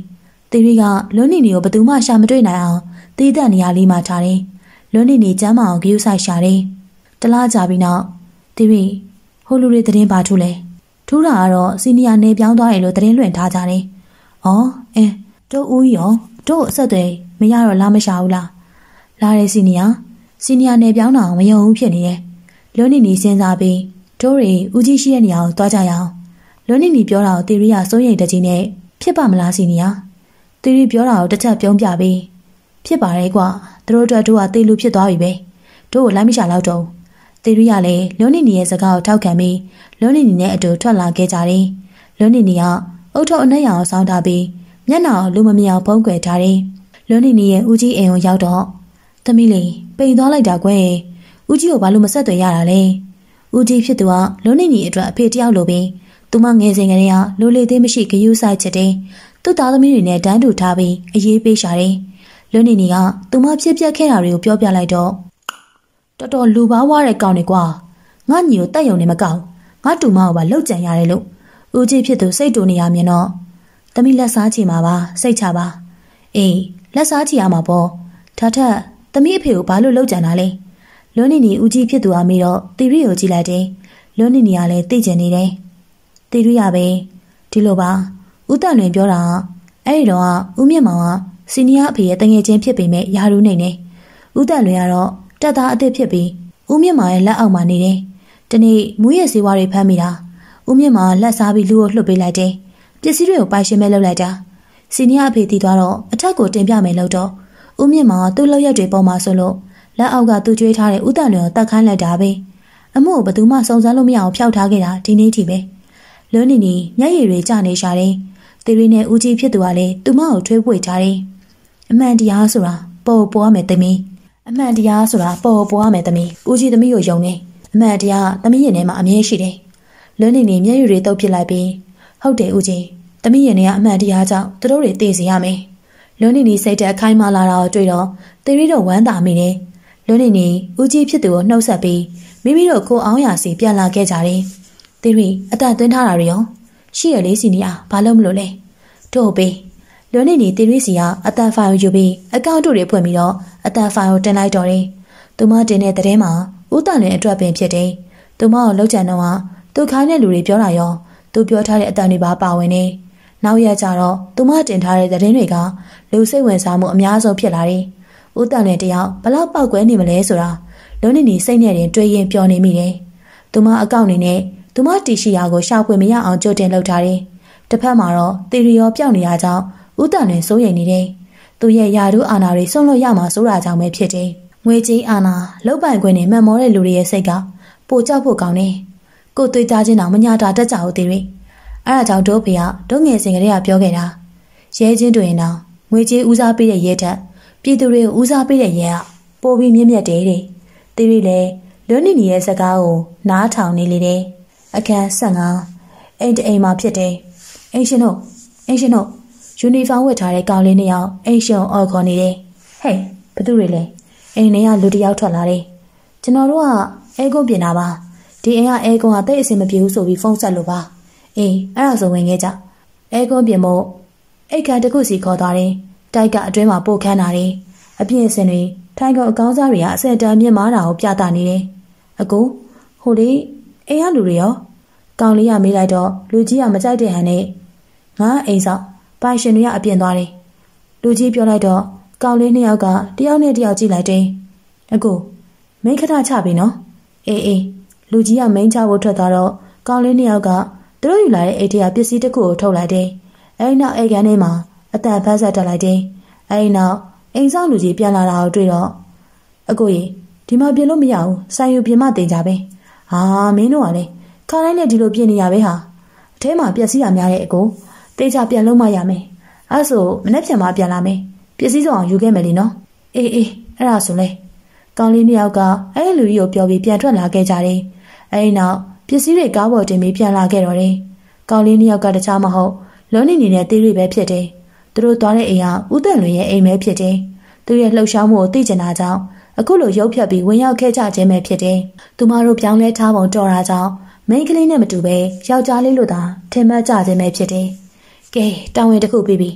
တီရီကလွန်းနီနီကိုဘယ်သူမှရှာမတွေ့နိုင်အောင်တီးတဲ့နေရာလေးမှာထားတယ်။လွန်းနီနီကျမ်းမအောင်ဂရုစိုက်ရှာတယ်။တလားကြပြီးနောက်တီရီဟိုလူတွေသတင်းပါထူလဲ။ထူတာကတော့စီနီယာနေပြောင်းသွားတယ်လို့သတင်းလွှင့်ထားကြတယ်။အော်အင်းတို့ဦးကြီးရောတို့အဆက်တွေမရတော့လားမရှာဘူးလား။လာတယ်စီနီယာစီနီယာနေပြောင်းတာမယုံဘူးဖြစ်နေတယ်။လွန်းနီနီစဉ်းစားပြီးတို့တွေဦးကြီးရှိတဲ့နေရာကိုသွားကြရအောင်။လွန်းနီနီပြောတာကိုတီရီကစိုးရိမ်တကြီးနဲ့ဖြစ်ပါမလားစီနီယာ။တီရီပြောတာကိုတစ်ချက်ပြုံးပြပြီးဖြစ်ပါတယ်ကွာတို့တို့တို့ကတေးလူဖြစ်သွားပြီပဲတို့ကိုလိုက်မရှာတော့တော့တီရီကလည်းလွန်းနီနီရဲ့စကားကိုထောက်ခံပြီးလွန်းနီနီနဲ့အတူထွက်လာခဲ့ကြတယ်လွန်းနီနီကအုတ်ထုပ်အနှက်ရောင်ဆောင်းထားပြီးမျက်နှာကိုလူမမြအောင်ဖုံးကွယ်ထားတယ်လွန်းနီနီရဲ့ဦးကြီးအိမ်ကိုရောက်တော့သမီးလေးပိန်သွားလိုက်တာကွယ်ဦးကြီးကိုဘာလို့မဆက်သွယ်ရတာလဲဦးကြီးဖြစ်သူကလွန်းနီနီအတွက်အဖေတယောက်လိုပြီးသူမငယ်စဉ်ကတည်းကလိုလေသေးမရှိဂယုဆိုင်ချစ်တယ်သူ့သားသမီးတွေနဲ့တန်းတူထားပြီးအေးအေးပေးရှာတယ်လွန်းနီနီကသူမဖြစ်ပျက်ခဲ့တာတွေကိုပြောပြလိုက်တော့တော်တော်လူပါဝါတဲ့ကောင်တွေကွာငါညီကိုတက်ယုံနေမကောက်ငါတူမကိုပါလှုပ်ကြံရတယ်လို့ဦးကြီးဖြစ်သူစိတ်တူနေရမြင်တော့သမီးလက်စားချီမှာပါစိတ်ချပါအေးလက်စားချီရမှာပေါ့ဒါထက်သမီးအဖေကိုဘာလို့လှုပ်ကြံတာလဲလွန်းနီနီဦးကြီးဖြစ်သူအမေတော့တီရီကိုကြည့်လိုက်တယ်လွန်းနီနီကလည်းသိကျင်နေတယ်တီရီရပဲဒီလိုပါဦးတန်လွင်ပြောတာအဲ့ဒီတော့ဦးမြင့်မောင်ကစီနီယာအဖေရဲ့တငယ်ချင်းဖြစ်ပေမဲ့ယာရူးနေနေဦးတန်လွင်ကတော့တက်သားအစ်စ်ဖြစ်ပြီးဦးမြင့်မောင်ရဲ့လက်အောက်မှာနေတယ်တနေ့မူးရဲ့စေဝါတွေဖမ်းမိတာဦးမြင့်မောင်လက်စားပြီးလူကိုလှုပ်ပေးလိုက်တယ်ပစ္စည်းတွေကိုပိုင်ရှင်မဲ့လုပ်လိုက်တာစီနီယာအဖေတီသွားတော့အထက်ကိုတင်ပြမယ်လို့တော့ဦးမြင့်မောင်ကသူ့လောက်ရက်တွေပေါ်မှာဆိုလို့လက်အောက်ကသူ့ကြွေးထားတဲ့ဦးတန်လွင်ကိုတတ်ခိုင်းလိုက်တာပဲအမှုကိုဘယ်သူမှစုံစမ်းလို့မရအောင်ဖျောက်ထားခဲ့တာဒီနေ့ထိပဲလွန်းနီနီမျက်ရည်တွေကျနေရှာတယ်တီရီနဲ့ဦးကြီးဖြစ်သူကလည်းသူမကိုထွေးပွေထားတယ်အမှန်တရားဆိုတာပေါ်ပေါ်ရမယ်သမီးအမှန်တရားဆိုတာပေါ်ပေါ်ရမယ်သမီးဦးကြီးသမီးကိုယုံနေအမှန်တရားသမီးရင်ထဲမှာအမြဲရှိတယ်လွန်းနေနေမျက်ရည်တွေတုပ်ပစ်လိုက်ပြီးဟုတ်တယ်ဦးကြီးသမီးရင်ထဲကအမှန်တရားကြောင့်သူတို့တွေသိစေရမယ်လွန်းနေနေစိတ်တက်အခိုင်မာလာတာကိုတွေ့တော့တီရီတို့ဝမ်းသာမိတယ်လွန်းနေနေဦးကြီးဖြစ်သူကိုနှုတ်ဆက်ပြီးမိမိတို့ကိုအောင်ရစီပြန်လာခဲ့ကြတယ်တီရီအတန်သွင်းထားတာတွေရောရှိရလေးစီနီယာဘာလို့မလို့လဲတို့ပေးလွန်းနေနေတီရီစီကအတန်ဖိုင်ကိုယူပြီးအကောင့်တို့တွေဖွင့်ပြီးတော့အတန်ဖိုင်ကိုတင်လိုက်တော့တယ်သူမတင်တဲ့တဲ့မှာဦးတန်လွင်အတွက်ပင်ဖြစ်တယ်သူမကိုလောက်ကြံတော့သူခိုင်းတဲ့လူတွေပြောတာရောသူပြောထားတဲ့အတန်တွေပါပါဝင်နေနောက်ရက်ကျတော့သူမတင်ထားတဲ့သတင်းတွေကလူစိတ်ဝင်စားမှုအများဆုံးဖြစ်လာတယ်ဦးတန်လွင်တယောက်ဘလောက်ပောက်ကွဲနေမလဲဆိုတာလွန်းနေနေစိတ်နဲ့တင်တွေးရင်ပျော်နေမိတယ်သူမအကောင့်နေနဲ့သူမတီရှိရာကိုရှာဖွေမရအောင်ကြိုတင်လုပ်ထားတယ်တစ်ဖက်မှာတော့တီရီရောပြောက်နေရကြောင်းဦးတန်လွင်စိုးရိမ်နေတယ်သူရဲ့ယာတို့အာနာတွေဆုံးလို့ရမှာစိုးတာကြောင့်ပဲဖြစ်တယ်ငွေကြီးအာနာလုတ်ပိုင်ခွင့်နဲ့မှန်မောတဲ့လူတွေရဲ့စိတ်ကပိုကြောက်ဖို့ကောင်းတယ်ကိုသွေးကြခြင်းတော့မညာတာတက်ကြဘူးတီရီအဲဒါကြောင့်တို့ဖေကတို့ငယ်စဉ်ကလေးကပြောခဲ့တာရဲချင်းတွင်တော့ငွေကြီးဦးစားပေးတဲ့ရဲထက်ပြည်သူတွေကိုဦးစားပေးတဲ့ရဲကပိုပြီးမြင့်မြတ်တယ်တဲ့တီရီလည်းလွန်းနီနီရဲ့စကားကိုနားထောင်နေလေတယ်အခန်းဆယ့်ငါအိမ်တအိမ်မှာဖြစ်တယ်အင်ရှင်တို့အင်ရှင်တို့ယူနီဖောင်းဝတ်ထားတဲ့ကောင်လေးနှစ်ယောက်အင်ရှင်အော်ခေါ်နေတယ်ဟဲ့ဘသူတွေလဲအိမ်ထဲကလူတစ်ယောက်ထွက်လာတယ်ကျွန်တော်တို့ကအဲကွန်ပြင်တာပါဒီအိမ်ကအဲကွန်ကတိတ်အဆင်မပြေဘူးဆိုပြီးဖုန်းဆက်လို့ပါအေးအဲ့ဒါဆိုဝင်ခဲ့ကြအဲကွန်ပြင်မို့အိတ်ခါတစ်ခုစီခေါ်သွားတယ်တိုက်ကအတွင်းမှာပို့ခန်းတာတယ်အပြည့်အစင်တွေထိုင်ကုန်အကောင်းစားတွေကအစက်တမ်းမြင့်မားတာကိုပြသနေတယ်အကိုဟိုလေအိမ်ကလူတွေရောကောင်လေးကမေးလိုက်တော့လူကြီးကမကြိုက်တဲ့ဟန်နဲ့ငါအိမ်ဆောင်ပိုင်ရှင်တွေကအပြင်သွားတယ်လူကြီးပြောလိုက်တော့ကောင်လေးနှစ်ယောက်ကတယောက်နဲ့တယောက်ကြည့်လိုက်တယ်အကိုမိန်းခဏချပြီနော်အေးအေးလူကြီးကမိန်းချဖို့ထွက်သွားတော့ကောင်လေးနှစ်ယောက်ကသူတို့ယူလာတဲ့အိတ်ထဲကပစ္စည်းတစ်ခုကိုထုတ်လိုက်တယ်အဲဒီနောက်အိတ်ကန်ထဲမှာအတန်ဖက်ဆက်တက်လိုက်တယ်အဲဒီနောက်အိမ်ဆောင်လူကြီးပြန်လာတာကိုတွေ့တော့အကိုကြီးဒီမှာပြင်လို့မရဘူးဆိုင်ယူပြင်မှတင်ကြပဲဟာမင်းတို့ကလည်းခါတိုင်းနဲ့ဒီလိုပြင်နေရပဲဟာအထဲမှာပျက်စီးတာများတဲ့အကိုတေးချပြန်လုံးမရမယ်အဲ့ဆိုမနေ့ပြန်မှပြန်လာမယ်ပစ္စည်းစုံအောင်ယူခဲ့မယ်လीနော်အေးအေးအဲ့ဒါဆိုလဲကောင်လေးနှစ်ယောက်ကအဲ့ဒီလူကြီးကိုပြောပြီးပြန်ထွက်လာခဲ့ကြတယ်အဲ့ဒီနောက်ပစ္စည်းတွေကားပေါ်တင်ပြီးပြန်လာခဲ့တော့တယ်ကောင်လေးနှစ်ယောက်ကတခြားမဟုတ်လုံးနေနေတဲ့တေးတွေပဲဖြစ်တယ်သူတို့သွားတဲ့အိမ်ကဦးတန်လွင်ရဲ့အိမ်ပဲဖြစ်တယ်သူရဲ့လှုပ်ရှားမှုကိုသိကျင်တာကြောင့်အခုလိုရုပ်ဖြတ်ပြီးဝင်ရောက်ခဲ့ကြခြင်းပဲဖြစ်တယ်သူမတို့ပြောင်းလဲထားပုံတော်တာကြောင့်မိန်းကလေးနဲ့မတူပဲယောက်ျားလေးလိုသာထင်မှတ်ကြခြင်းပဲဖြစ်တယ်ကဲတောင်းဝင်တစ်ခုပြီးပြီ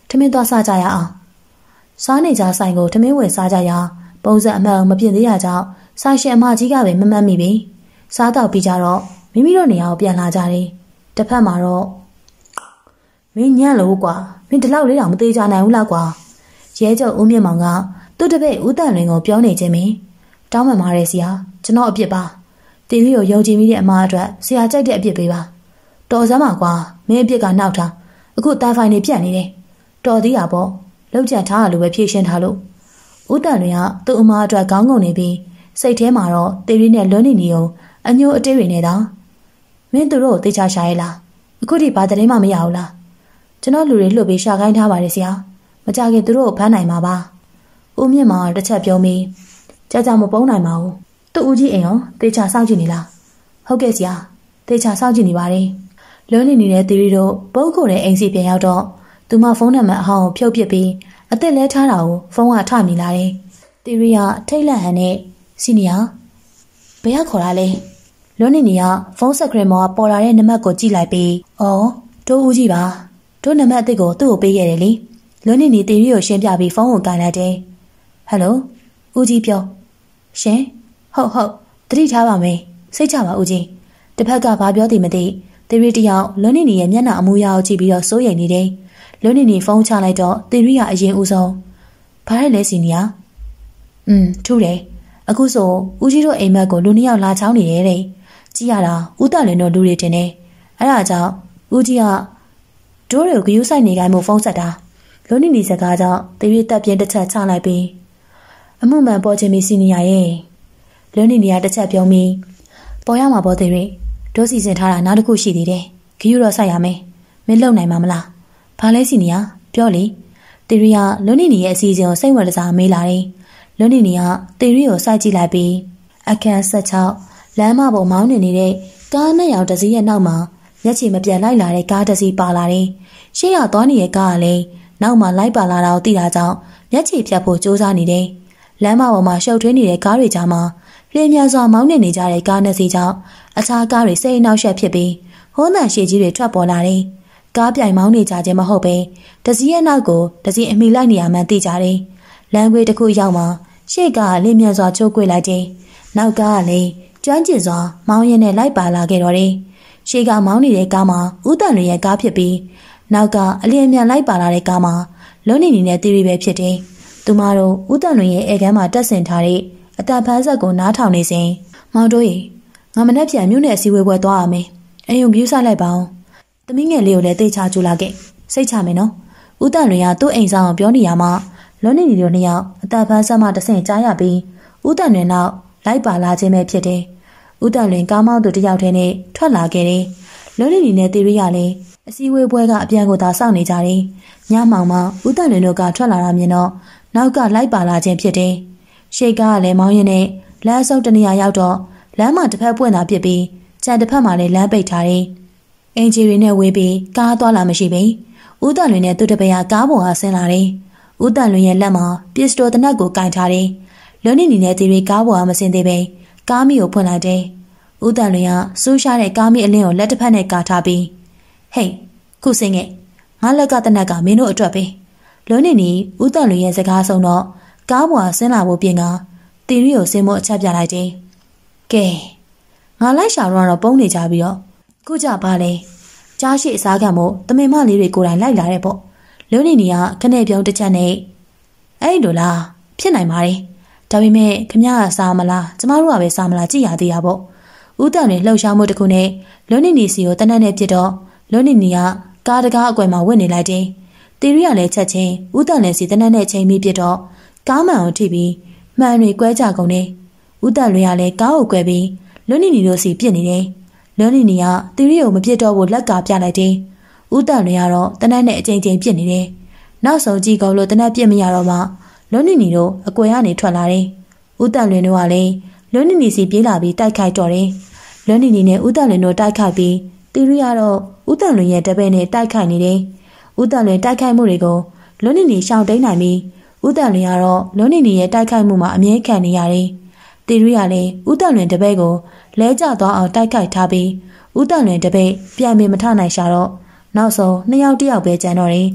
ထမင်းသွားစားကြရအောင်စားနေကြဆိုင်ကိုထမင်းဝယ်စားကြရပုံစံအမှန်မပြင်သေးရကြောင်းဆိုင်ရှင်အမကြီးကပဲမမှတ်မိပြီစားတော့ပြီးကြတော့မိမိတို့နေရာကိုပြန်လာကြတယ်တစ်ဖက်မှာတော့မင်းညံ့လို့ကွာမင်းဒီလောက်လေးတော့မသေးကြနိုင်ဘူးလားကွာရဲချုပ်ဦးမြင့်မောင်ကသူ့တပည့်ဦးတန်လွင်ကိုပြောနေခြင်းပင်တောင်းပန်ပါရဲဆရာကျွန်တော်အပြစ်ပါတီဗီကိုယုံကြည်မိတဲ့အမားအတွက်ဆရာကြိုက်တဲ့အပြစ်ပေးပါတော်စမ်းပါကွာမင်းအပြစ်ကနောက်ထားအခုတာဖိုင်နေပြတ်နေတယ်တော်သေးတာပေါ့လောက်ကျန်ထားရလို့ပဲဖြည့်ရှင်းထားလို့ဦးတန်လွင်ကသူ့အမားအတွက်ခေါင်းငုံနေပြီးစိတ်ထဲမှာတော့တီဗီနဲ့လွန်းနေနေုံအညိုအတေးတွေနဲ့တောင်မင်းတို့ကိုတေချာရှာရဲလားအခုထိဘာသတင်းမှမရဘူးလားကျွန်တော်လူတွေလှုပ်ပြီးရှာခိုင်းထားပါတယ်ဆရာမကြခင်သူတို့ကိုဖမ်းနိုင်မှာပါဦးမြင့်မောင်တစ်ချက်ပြောပြီးကြာကြာမပုံးနိုင်ပါဘူးသူ့ဦးကြီးအိမ်ရောတေချာစောင့်ကြည့်နေလားဟုတ်ကဲ့ဆရာတေချာစောင့်ကြည့်နေပါတယ်လွန်းနေနေတဲ့တီရီတို့ပုတ်ခိုတဲ့အိမ်စီပြန်ရောက်တော့သူမဖုန်းနံပါတ်အဟောင်းကိုဖြုတ်ပစ်ပြီးအသက်လဲထားတာကိုဖုန်းကထမိလာတယ်တီရီကထိတ်လန့်ဟန်နဲ့စီနီယာဘယ်ကခေါ်တာလဲလွန်းနေနေကဖုန်းဆက်ခရမောကပေါ်လာတဲ့နံပါတ်ကိုကြည့်လိုက်ပြီးအော်တို့ဦးကြီးပါတို့နံပါတ်အသစ်ကိုသူ့ကိုပေးခဲ့တယ်လေလွန်းနေနေတီရီကိုရှင်းပြပြီးဖုန်းကိုကင်လိုက်တယ်ဟယ်လိုဦးကြီးပြောရှင်ဟုတ်ဟုတ်တတိထားပါမယ်စိတ်ချပါဦးကြီးတစ်ဖက်ကဘာပြောသည်မသိတီရီတယောက်လွန်းနေနေရဲ့မျက်နှာအမူအရာကိုကြည့်ပြီးတော့စိုးရိမ်နေတယ်လွန်းနေနေဖုန်းချလိုက်တော့တီရီကအရင်ဦးဆုံးဘာလဲလဲစီနီယာอืมထူးတယ်အခုဆိုဦးကြီးတို့အိမ်မက်ကိုလူနှစ်ယောက်လာချောင်းနေတယ်တဲ့ကြည့်ရတာဦးတလင်တို့လူတွေတင်တယ်အဲ့ဒါကြောင့်ဦးကြီးကဒိုးတွေကိုဂယူးဆိုင်နေခိုင်းမှုဖုန်းဆက်တာလွန်းနေနေစကားကြောင့်တီရီတက်ပြင်းတစ်ချက်ချလိုက်ပြီးအမှုမှန်ပေါ်ခြင်းမစီနီယာရဲ့လွန်းနေနေရတစ်ချက်ပြောပြီးပေါ်ရမှာပေါ်သေးတယ်ဒိုးစီစဉ်ထားတာနောက်တစ်ခုရှိသေးတယ်ဂယူးတော့ဆိုင်ရမယ်မင်းလုံနိုင်မှာမလားဘာလဲစီနီယာပြောလေတီရီကလွန်းနေနေရဲ့အစီအစဉ်ကိုစိတ်ဝင်စားမေးလာတယ်လွန်းနေနေကတီရီကိုစိုက်ကြည့်လိုက်ပြီးအခန်းဆက်ချောက်လမ်းမပေါ်မောင်းနေနေတဲ့ကားနှစ်ယောက်တစ်စီးရဲ့နောက်မှာမျက်ခြေမပြတ်လိုက်လာတဲ့ကားတစ်စီးပါလာတယ်ရှေ့ကသွားနေတဲ့ကားကလည်းနောက်မှာလိုက်ပါလာတာကိုသိတာကြောင့်မျက်ခြေဖြတ်ဖို့ကြိုးစားနေတယ်လမ်းမပေါ်မှာရှုပ်ထွေးနေတဲ့ကားတွေကြားမှာလျင်မြန်စွာမောင်းနေနေကြတဲ့ကားနှစ်စီးကြောင့်အခြားကားတွေစိတ်အနှောက်အယှက်ဖြစ်ပြီးဟိုးတန်ရှည်ကြီးတွေထွက်ပေါ်လာတယ်ကားပြိုင်မောင်းနေကြခြင်းမဟုတ်ပဲတစ်စီးရဲ့နောက်ကိုတစ်စီးအမိလိုက်နေရမှန်းသိကြတယ်လမ်းခွေတစ်ခုရောက်မှာရှေ့ကလျင်မြန်စွာချိုးကွေ့လိုက်တယ်နောက်ကားကလည်းကျွမ်းကျင်စွာမောင်းရင်းနဲ့လိုက်ပါလာခဲ့တော့တယ်ရှေ့ကမောင်းနေတဲ့ကားမှာဦးတန်လွင်ရဲ့ကားဖြစ်ပြီးနောက်ကအလျင်မြန်လိုက်ပါလာတဲ့ကားမှာလွန်းနေနေတဲ့တီရီပဲဖြစ်တယ်သူမတို့ဦးတန်လွင်ရဲ့ဧကန်းမှာတက်ဆင်ထားတဲ့အတန်ဖန်းဆက်ကိုနားထောင်နေစဉ်မောင်တို့ရေငါမနေ့ပြန်မြို့နယ်အစည်းအဝေးပွဲသွားရမယ်အိမ်ုံကျူးဆိုင်လိုက်ပါအောင်သမီးငယ်လေးကိုလည်းသိချကြူလာခဲ့စိတ်ချမယ်နော်ဦးတန်လွင်ကသူ့အိမ်ဆောင်ကိုပြောနေရမှာလွန်းနေနေတို့နှစ်ယောက်အတန်ဖန်းဆက်မှတဆင့်ကြားရပြီးဦးတန်လွင်နောက်လိုက်ပါလာခြင်းပဲဖြစ်တယ်ဦးတန်လွင်ကားမောင်းသူတယောက်တည်းနဲ့ထွက်လာခဲ့တယ်လွန်းနေနေနဲ့တီရီကလည်းအစည်းအဝေးပွဲကအပြန်ကိုသာစောင့်နေကြတယ်ညမှောင်မှဦးတန်လွင်တို့ကထွက်လာတာမြင်တော့နောက်ကလိုက်ပါလာခြင်းဖြစ်တယ်ရှေ့ကားကလည်းမောင်းရင်းနဲ့လမ်းစုပ်တနေရာရောက်တော့လမ်းမှာတစ်ဖက်ပွင့်တာဖြစ်ပြီးကြံတစ်ဖက်မှာလည်းလမ်းပိတ်ထားတယ်အင်ဂျီတွေနဲ့ဝေးပြီးကားသွားလာမရှိပေဦးတန်လွင်နဲ့သူ့တပည့်ကကားပေါ်ကဆင်းလာတယ်ဦးတန်လွင်ရဲ့လက်မှာပစ္စတိုတနက်ကိုကင်ထားတယ်လွန်းနေနေနဲ့တီရီကားပေါ်ကမဆင်းသေးပဲကားမီကိုဖွင့်လိုက်တယ်ဦးတန်လွင်ကစူးရှားတဲ့ကားမီအလင်းကိုလက်တစ်ဖက်နဲ့ကာထားပြီးဟေးခုစင်းခဲ့ငါလက်ကတနက်ကမင်းတို့အတွက်ပဲလွန်းနေနေဦးတန်လွင်ရဲ့စကားဆုံးတော့ကားပေါ်ဆင်းလာဖို့ပြင်ကတီရီကိုဆင်းဖို့အချက်ပြလိုက်တယ်ကဲငါလိုက်ရှာတော့ပုံနေကြပြီးတော့ခုကြပါလေကြားရှိအစားခံမို့တမင်မလေးတွေကိုယ်တိုင်လိုက်လာတဲ့ပေါ့လွန်းနေနေကခနဲ့ပြုံးတစ်ချက်နဲ့အဲ့လိုလားဖြစ်နိုင်ပါတယ်ဒါပေမဲ့ခမရကစားမလားကျမတို့ကပဲစားမလားကြည့်ရသေးတာပေါ့ဦးတန်တွေလှုပ်ရှားမှုတစ်ခုနဲ့လွန်းနေနေစီကိုတနက်နဲ့ပြစ်တော့လွန်းနေနေကကားတကားအကွယ်မှာဝင့်နေလိုက်တယ်တီရီကလည်းချက်ချင်းဦးတန်လည်းစီတနက်နဲ့ချိန်ပြီးပြစ်တော့ကားမှန်ကိုထိပြီးမှန်တွေကွဲကြကုန်တယ်ဦးတန်တွေကလည်းကားကိုကွဲပြီးလွန်းနေနေတို့စီပြစ်နေတယ်လွန်းနေနေကတီရီကိုမပြစ်တော့ဘူးလက်ကပြလိုက်တယ်ဦးတန်တွေကတော့တနက်နဲ့အချိန်ချင်းပြစ်နေတယ်နောက်ဆုံးကြည့်ကုန်လို့တနက်ပြစ်မရတော့မှလွန်းနေနေတို့အကွယ်ကနေထွက်လာတယ်ဦးတန်လွင်တို့ကလည်းလွန်းနေနေစီပြေးလာပြီးတိုက်ခိုက်တော့တယ်လွန်းနေနေနဲ့ဦးတန်လွင်တို့တိုက်ခိုက်ပြီးတီရီကတော့ဦးတန်လွင်ရဲ့တပည့်နဲ့တိုက်ခိုက်နေတယ်ဦးတန်လွင်တိုက်ခိုက်မှုတွေကိုလွန်းနေနေရှောင်တိန်နိုင်ပြီးဦးတန်လွင်ကတော့လွန်းနေနေရဲ့တိုက်ခိုက်မှုမှာအမြဲခံနေရတယ်တီရီကလည်းဦးတန်လွင်တပည့်ကိုလဲကျသွားအောင်တိုက်ခိုက်ထားပြီးဦးတန်လွင်တပည့်ပြန်ပြီးမထနိုင်ရှာတော့နောက်ဆုံးနှစ်ယောက်တယောက်ပဲကျန်တော့တယ်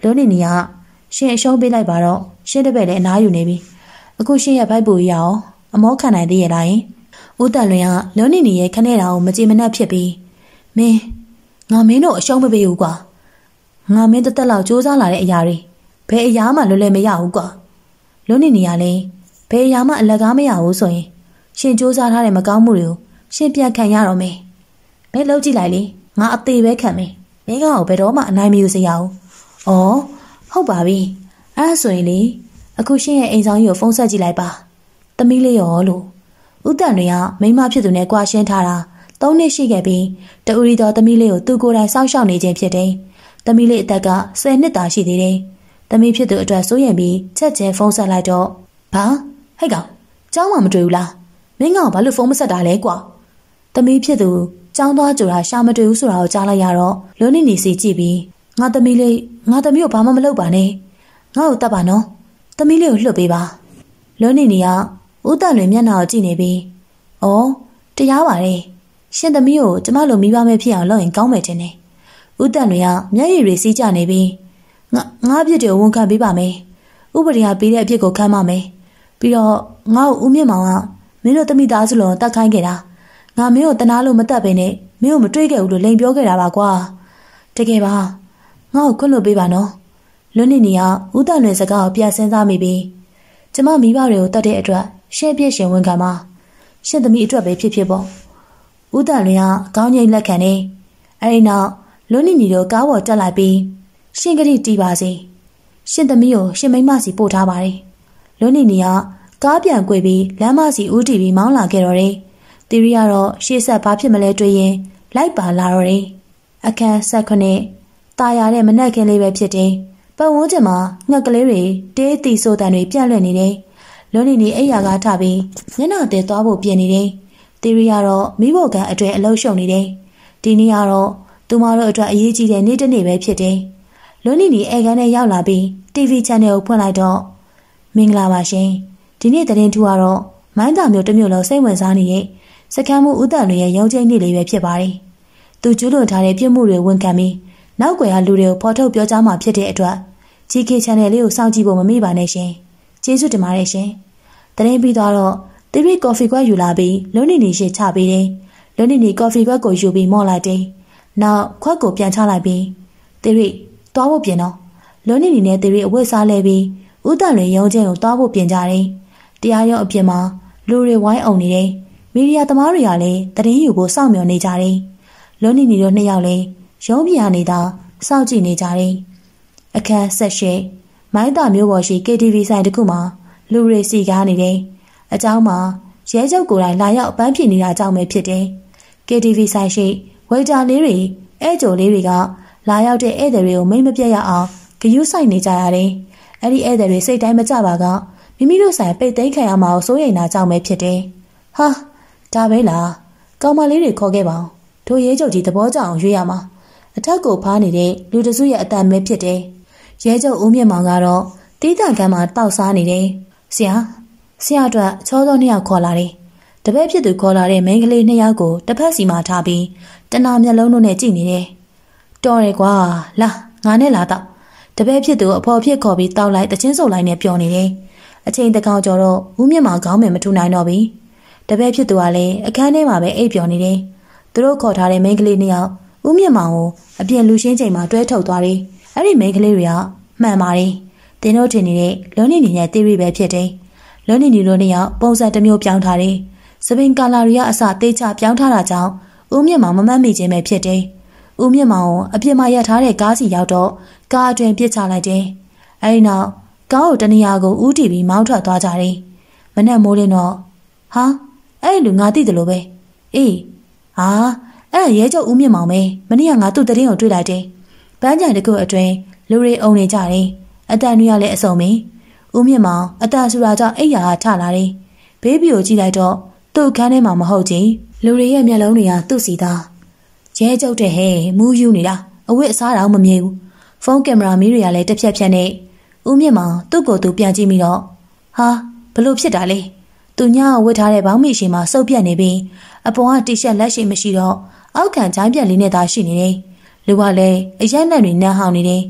လွန်းနေနေကရှင်အရှုံးပေးလိုက်ပါတော့ရှင်တပည့်လည်းအနားယူနေပြီအခုရှင်ရဲ့ဘိုက်ပူရအောင်အမောခံနိုင်သေးရဲ့လားယင်ဦးတန်လွင်ကလွန်းနေနေရဲ့ခနဲ့တာကိုမကြည်မနှက်ဖြစ်ပြီးမင်းငါမင်းတို့အရှုံးမပေးဘူးကွာငါမင်းတသက်လောက်စူးစမ်းလာတဲ့အရာတွေဘယ်အရာမှလွယ်လွယ်မရဘူးကွာလွန်းနေနေရလဲဘယ်အရာမှအလကားမရဘူးဆိုရင်ရှင်စူးစမ်းထားတဲ့မကောင်းမှုတွေကိုရှင်ပြန်ခံရတော့မယ်မင်းလှုပ်ကြည့်လိုက်လေငါအသေးပဲခံမယ်မင်းကောင်ဘယ်တော့မှအနိုင်မယူစေရဘူးဩဟုတ်ပါပြီအဲ့ဒါဆိုရင်လေအခုရှင်ရဲ့အိမ်ဆောင်ကြီးကိုဖုန်းဆက်ကြည့်လိုက်ပါသမီးလေးရောလို့ဦးတန်တွေကမိမဖြစ်သူနဲ့ကြွားရှင်းထားတာသုံးနှစ်ရှိခဲ့ပြီးတူရီတော်သမီးလေးကိုသူကိုယ်တိုင်စောင့်ရှောက်နေခြင်းဖြစ်တယ်သမီးလေးအသက်ကဆယ်နှစ်သာရှိသေးတယ်သမီးဖြစ်သူအတွက်စိုးရင်ပြီးချက်ချင်းဖုန်းဆက်လိုက်တော့ဘာဟဲ့ကောင်ကျောင်းမှမတွေ့ဘူးလားမင်းကောင်ဘာလို့ဖုန်းမဆက်တာလဲကွာသမီးဖြစ်သူကျောင်းသွားကြတာရှာမတွေ့ဘူးဆိုတာကိုကြားလိုက်ရတော့လွန်းနေနေစီကြည့်ပြီးငါသမီးလေးငါသမီးကိုဘာမှမလုပ်ပါနဲ့ငါ့ကိုတတ်ပါနော်သမီးလေးကိုလှုပ်ပေးပါလွန်းနေနေကဦးတန်လွင်မျက်နှာကိုကြည့်နေပြီးဩတရားပါတယ်ရှင်သမီးကိုကျမလိုမိဘမဲ့ဖြစ်အောင်လုပ်ရင်ကောင်းမယ်တင်တယ်ဦးတန်လွင်ကမျက်ရည်တွေစီးကျနေပြီးငါငါအပြစ်တွေကိုဝန်ခံပေးပါမယ်ဥပဒေကပေးတဲ့အပြစ်ကိုခံပါမယ်ပြီးတော့ငါ့ကိုဦးမြင့်မောင်ကမင်းတို့သမီးသားစုလုံးတတ်ခိုင်းခဲ့တာငါမင်းကိုတနာလို့မတတ်ပဲနဲ့မင်းကိုမတွေးခဲ့ဘူးလို့လိန်ပြောခဲ့တာပါကွာတကယ်ပါငါ့ကိုခွင့်လွှတ်ပေးပါနော်လွန်းနေနေကဦးတန်လွင်စကားကိုပြန်စဉ်းစားမိပြီးကျမမိဘတွေကိုတတ်တဲ့အတွက်ရှင်းပြရှင်ဝန်ခံပါရှင်သမီးအတွက်ပဲဖြစ်ဖြစ်ပေါ့ဦးတန်လွင်ကခေါင်းငိတ်လက်ခံနေအဲဒီနောက်လွန်းနေနေတို့ကားပေါ်တက်လိုက်ပြီးရှင်ကလေးတီးပါစေရှင်သမီးကိုရှင်မိမစီပို့ထားပါတယ်လွန်းနေနေကကားပြန်ကွေပြီးလမ်းမစီဦးတီပြီးမောင်းလာခဲ့တော့တယ်တီရီကတော့ရှေ့ဆက်ဘာဖြစ်မလဲတွေးရင်လိုက်ပါလာတော့တယ်အခန်းဆက်ခုနှစ်တာယာတဲ့မနက်ခင်းလေးပဲဖြစ်တယ်ပတ်ဝန်းကျင်မှာငှက်ကလေးတွေတေးတီဆိုတန်တွေပြန့်လွင့်နေတယ်လွန်းနေနေအိယာကထပြီးမျက်နှာသေးသွားဖို့ပြင်နေတယ်တီရီကတော့မိဖို့ကန်အတွဲအလုံးရှုံနေတယ်ဒီနေ့ကတော့သူမတို့အတွက်အရေးကြီးတဲ့နေ့တစ်နေ့ပဲဖြစ်တယ်လွန်းနေနေအိမ်ကန်နဲ့ရောက်လာပြီး တီဗီ channel ကိုဖွင့်လိုက်တော့မင်္ဂလာပါရှင်ဒီနေ့သတင်းထူကတော့မိုင်းတာမျိုးတစ်မျိုးလုံးစိတ်ဝင်စားနေတဲ့စခန်းမှုဦးတန်လွင်ရဲ့ရုံးချိန်နေ့လေးပဲဖြစ်ပါတယ်သူကျူးလွန်ထားတဲ့ပြစ်မှုတွေဝန်ခံပြီးနောက်ွယ်ကလူတွေကိုဖော်ထုတ်ပြောကြားမှဖြစ်တဲ့အတွက် ဂျီ ကေ channel လေးကိုစောင့်ကြည့်ဖို့မမေ့ပါနဲ့ရှင်ကျေးဇူးတင်ပါတယ်ရှင်သတင်းပြီးတော့တီဗီ coffee ကွက်ယူလာပြီးလွန်းနေနေရှိချပေးတယ်လွန်းနေနေ coffee ကွက်ကိုယူပြီးမော့လိုက်တယ်နောက်ခွက်ကိုပြန်ချလိုက်ပြီးတီဗီသွားဖို့ပြင်တော့လွန်းနေနေနဲ့တီဗီအဝတ်စားလဲပြီးဦးတန်လွင်ရုံးချင်းကိုသွားဖို့ပြင်ကြတယ်တရားရုံးအပြင်မှာလူတွေဝိုင်းအောင်နေတယ်မီဒီယာသမားတွေကလည်းသတင်းယူဖို့စောင့်မျှော်နေကြတယ်လွန်းနေနေတို့နှစ်ယောက်လည်းရုံးပြန်ရနေတာစောင့်ကြည့်နေကြတယ်အခန်းဆက်ရှိမိုင်းတာမျိုးပေါ်ရှိ ကေ တီ ဗီ ဆိုင်တစ်ခုမှာလူတွေစီကားနေတယ်အเจ้าမှာရဲချုပ်ကိုယ်တိုင်လာရောက်ပန်းဖြေနေတာကြောင့်ပဲဖြစ်တယ် ကေ တီ ဗီ ဆိုင်ရှိဝေတာလေးတွေအဲကြိုလေးတွေကလာရောက်တဲ့ဧည့်သည်တွေကိုမိတ်မပြတ်ရအောင်ဂယုဆိုင်နေကြရတယ်အဲ့ဒီဧည့်သည်တွေစိတ်တိုင်းမကြပါကမိမိတို့ဆိုင်ပိတ်သိမ်းခံရမှာကိုစိုးရိမ်တာကြောင့်ပဲဖြစ်တယ်ဟာဒါပဲလားကောင်မလေးတွေခေါ်ခဲ့ပါအောင်တို့ရဲချုပ်ကြီးသဘောကျအောင်ရွေးရမှာအထက်ကိုဖားနေတဲ့လူတစုရဲ့အတန်ပဲဖြစ်တယ်ရဲချုပ်ဦးမြင့်မောင်ကတော့တီးတန့်ကမ်းမှာတောက်စားနေတယ်ဆရာဆရာအတွက်ချောသောနှစ်ယောက်ခေါ်လာတယ်တပည့်ဖြစ်သူခေါ်လာတဲ့မိန်းကလေးနှစ်ယောက်ကိုတစ်ဖက်စီမှာထားပြီးတနာမျက်လုံးတို့နဲ့ကြည့်နေတယ်တော်တယ်ကွာလာငါနဲ့လာတော့တပည့်ဖြစ်သူအဖော်ဖြစ်ခေါ်ပြီးတောက်လိုက်တချင်းစုပ်လိုက်နဲ့ပြောနေတယ်အချိန်တကောင်ကျော်တော့ဦးမြင့်မောင်ခေါင်းမမထူနိုင်တော့ပြီတပည့်ဖြစ်သူကလည်းအခန်းထဲမှာပဲအိပ်ပျော်နေတယ်သူတို့ခေါ်ထားတဲ့မိန်းကလေးနှစ်ယောက်ဦးမြင့်မောင်ကိုအပြင်လူရှင်းချိန်မှာတွဲထုတ်သွားတယ်အဲ့ဒီမိန်းကလေးတွေကမှန်ပါတယ်တင်းတို့ထင်နေတဲ့လွန်းနေနေရဲ့ theory ပဲဖြစ်တယ်လွန်းနေနေတို့နှစ်ယောက်ပုံစံတစ်မျိုးပြောင်းထားတယ်စပင်ကာလာရီကအစသေးချပြောင်းထားတာကြောင့်ဦးမြင့်မောင်မမှတ်မိခြင်းပဲဖြစ်တယ်ဦးမြင့်မောင်ကိုအပြင်မှာရပ်ထားတဲ့ကားစီရောက်တော့ကားအတွင်ပစ်ချလိုက်တယ်အဲဒီနောက်ကားကိုတနေရာကိုဦးတီပြီးမောင်းထွက်သွားကြတယ်မနဲ့မိုးလင်းတော့ဟာအဲ့လူငါသိတယ်လို့ပဲအေးဟာအဲ့ရဲချုပ်ဦးမြင့်မောင်ပဲမနေ့ကငါသူ့တရင်ကိုတွေ့လိုက်တယ်ပန်းကြံတကူအတွင်လူတွေအုံနေကြတယ်အတန်တွေကလည်းအစုံပဲဦးမြင့်မောင်အတန်ဆူတာကြောင့်အိယာကထလာတယ်ဘေးဘီကိုကြည့်လိုက်တော့သူ့ခန်းထဲမှာမဟုတ်ချင်းလူတွေရဲ့မျက်လုံးတွေကသူ့စီသားရဲကျုပ်တဲ့ဟဲ့မူးယူနေတာအဝတ်အစားတောင်မမြင်ဘူးဖုန်းကင်မရာမီးတွေကလည်းတစ်ဖြက်ဖြက်နဲ့ဦးမြင့်မောင်သူ့ကိုယ်သူပြန်ကြည့်ပြီးတော့ဟာဘလို့ဖြစ်တာလဲသူညဝတ်ထားတဲ့ဘောင်းမီရှိမှာစုပ်ပြက်နေပြီးအပေါ်ကတီရှပ်လက်ရှိမရှိတော့အောက်ခံချိုင်းပြက်လေးနဲ့သာရှိနေတယ်လူကလည်းအရက်လက်တွေနမ်းဟောင်းနေတယ်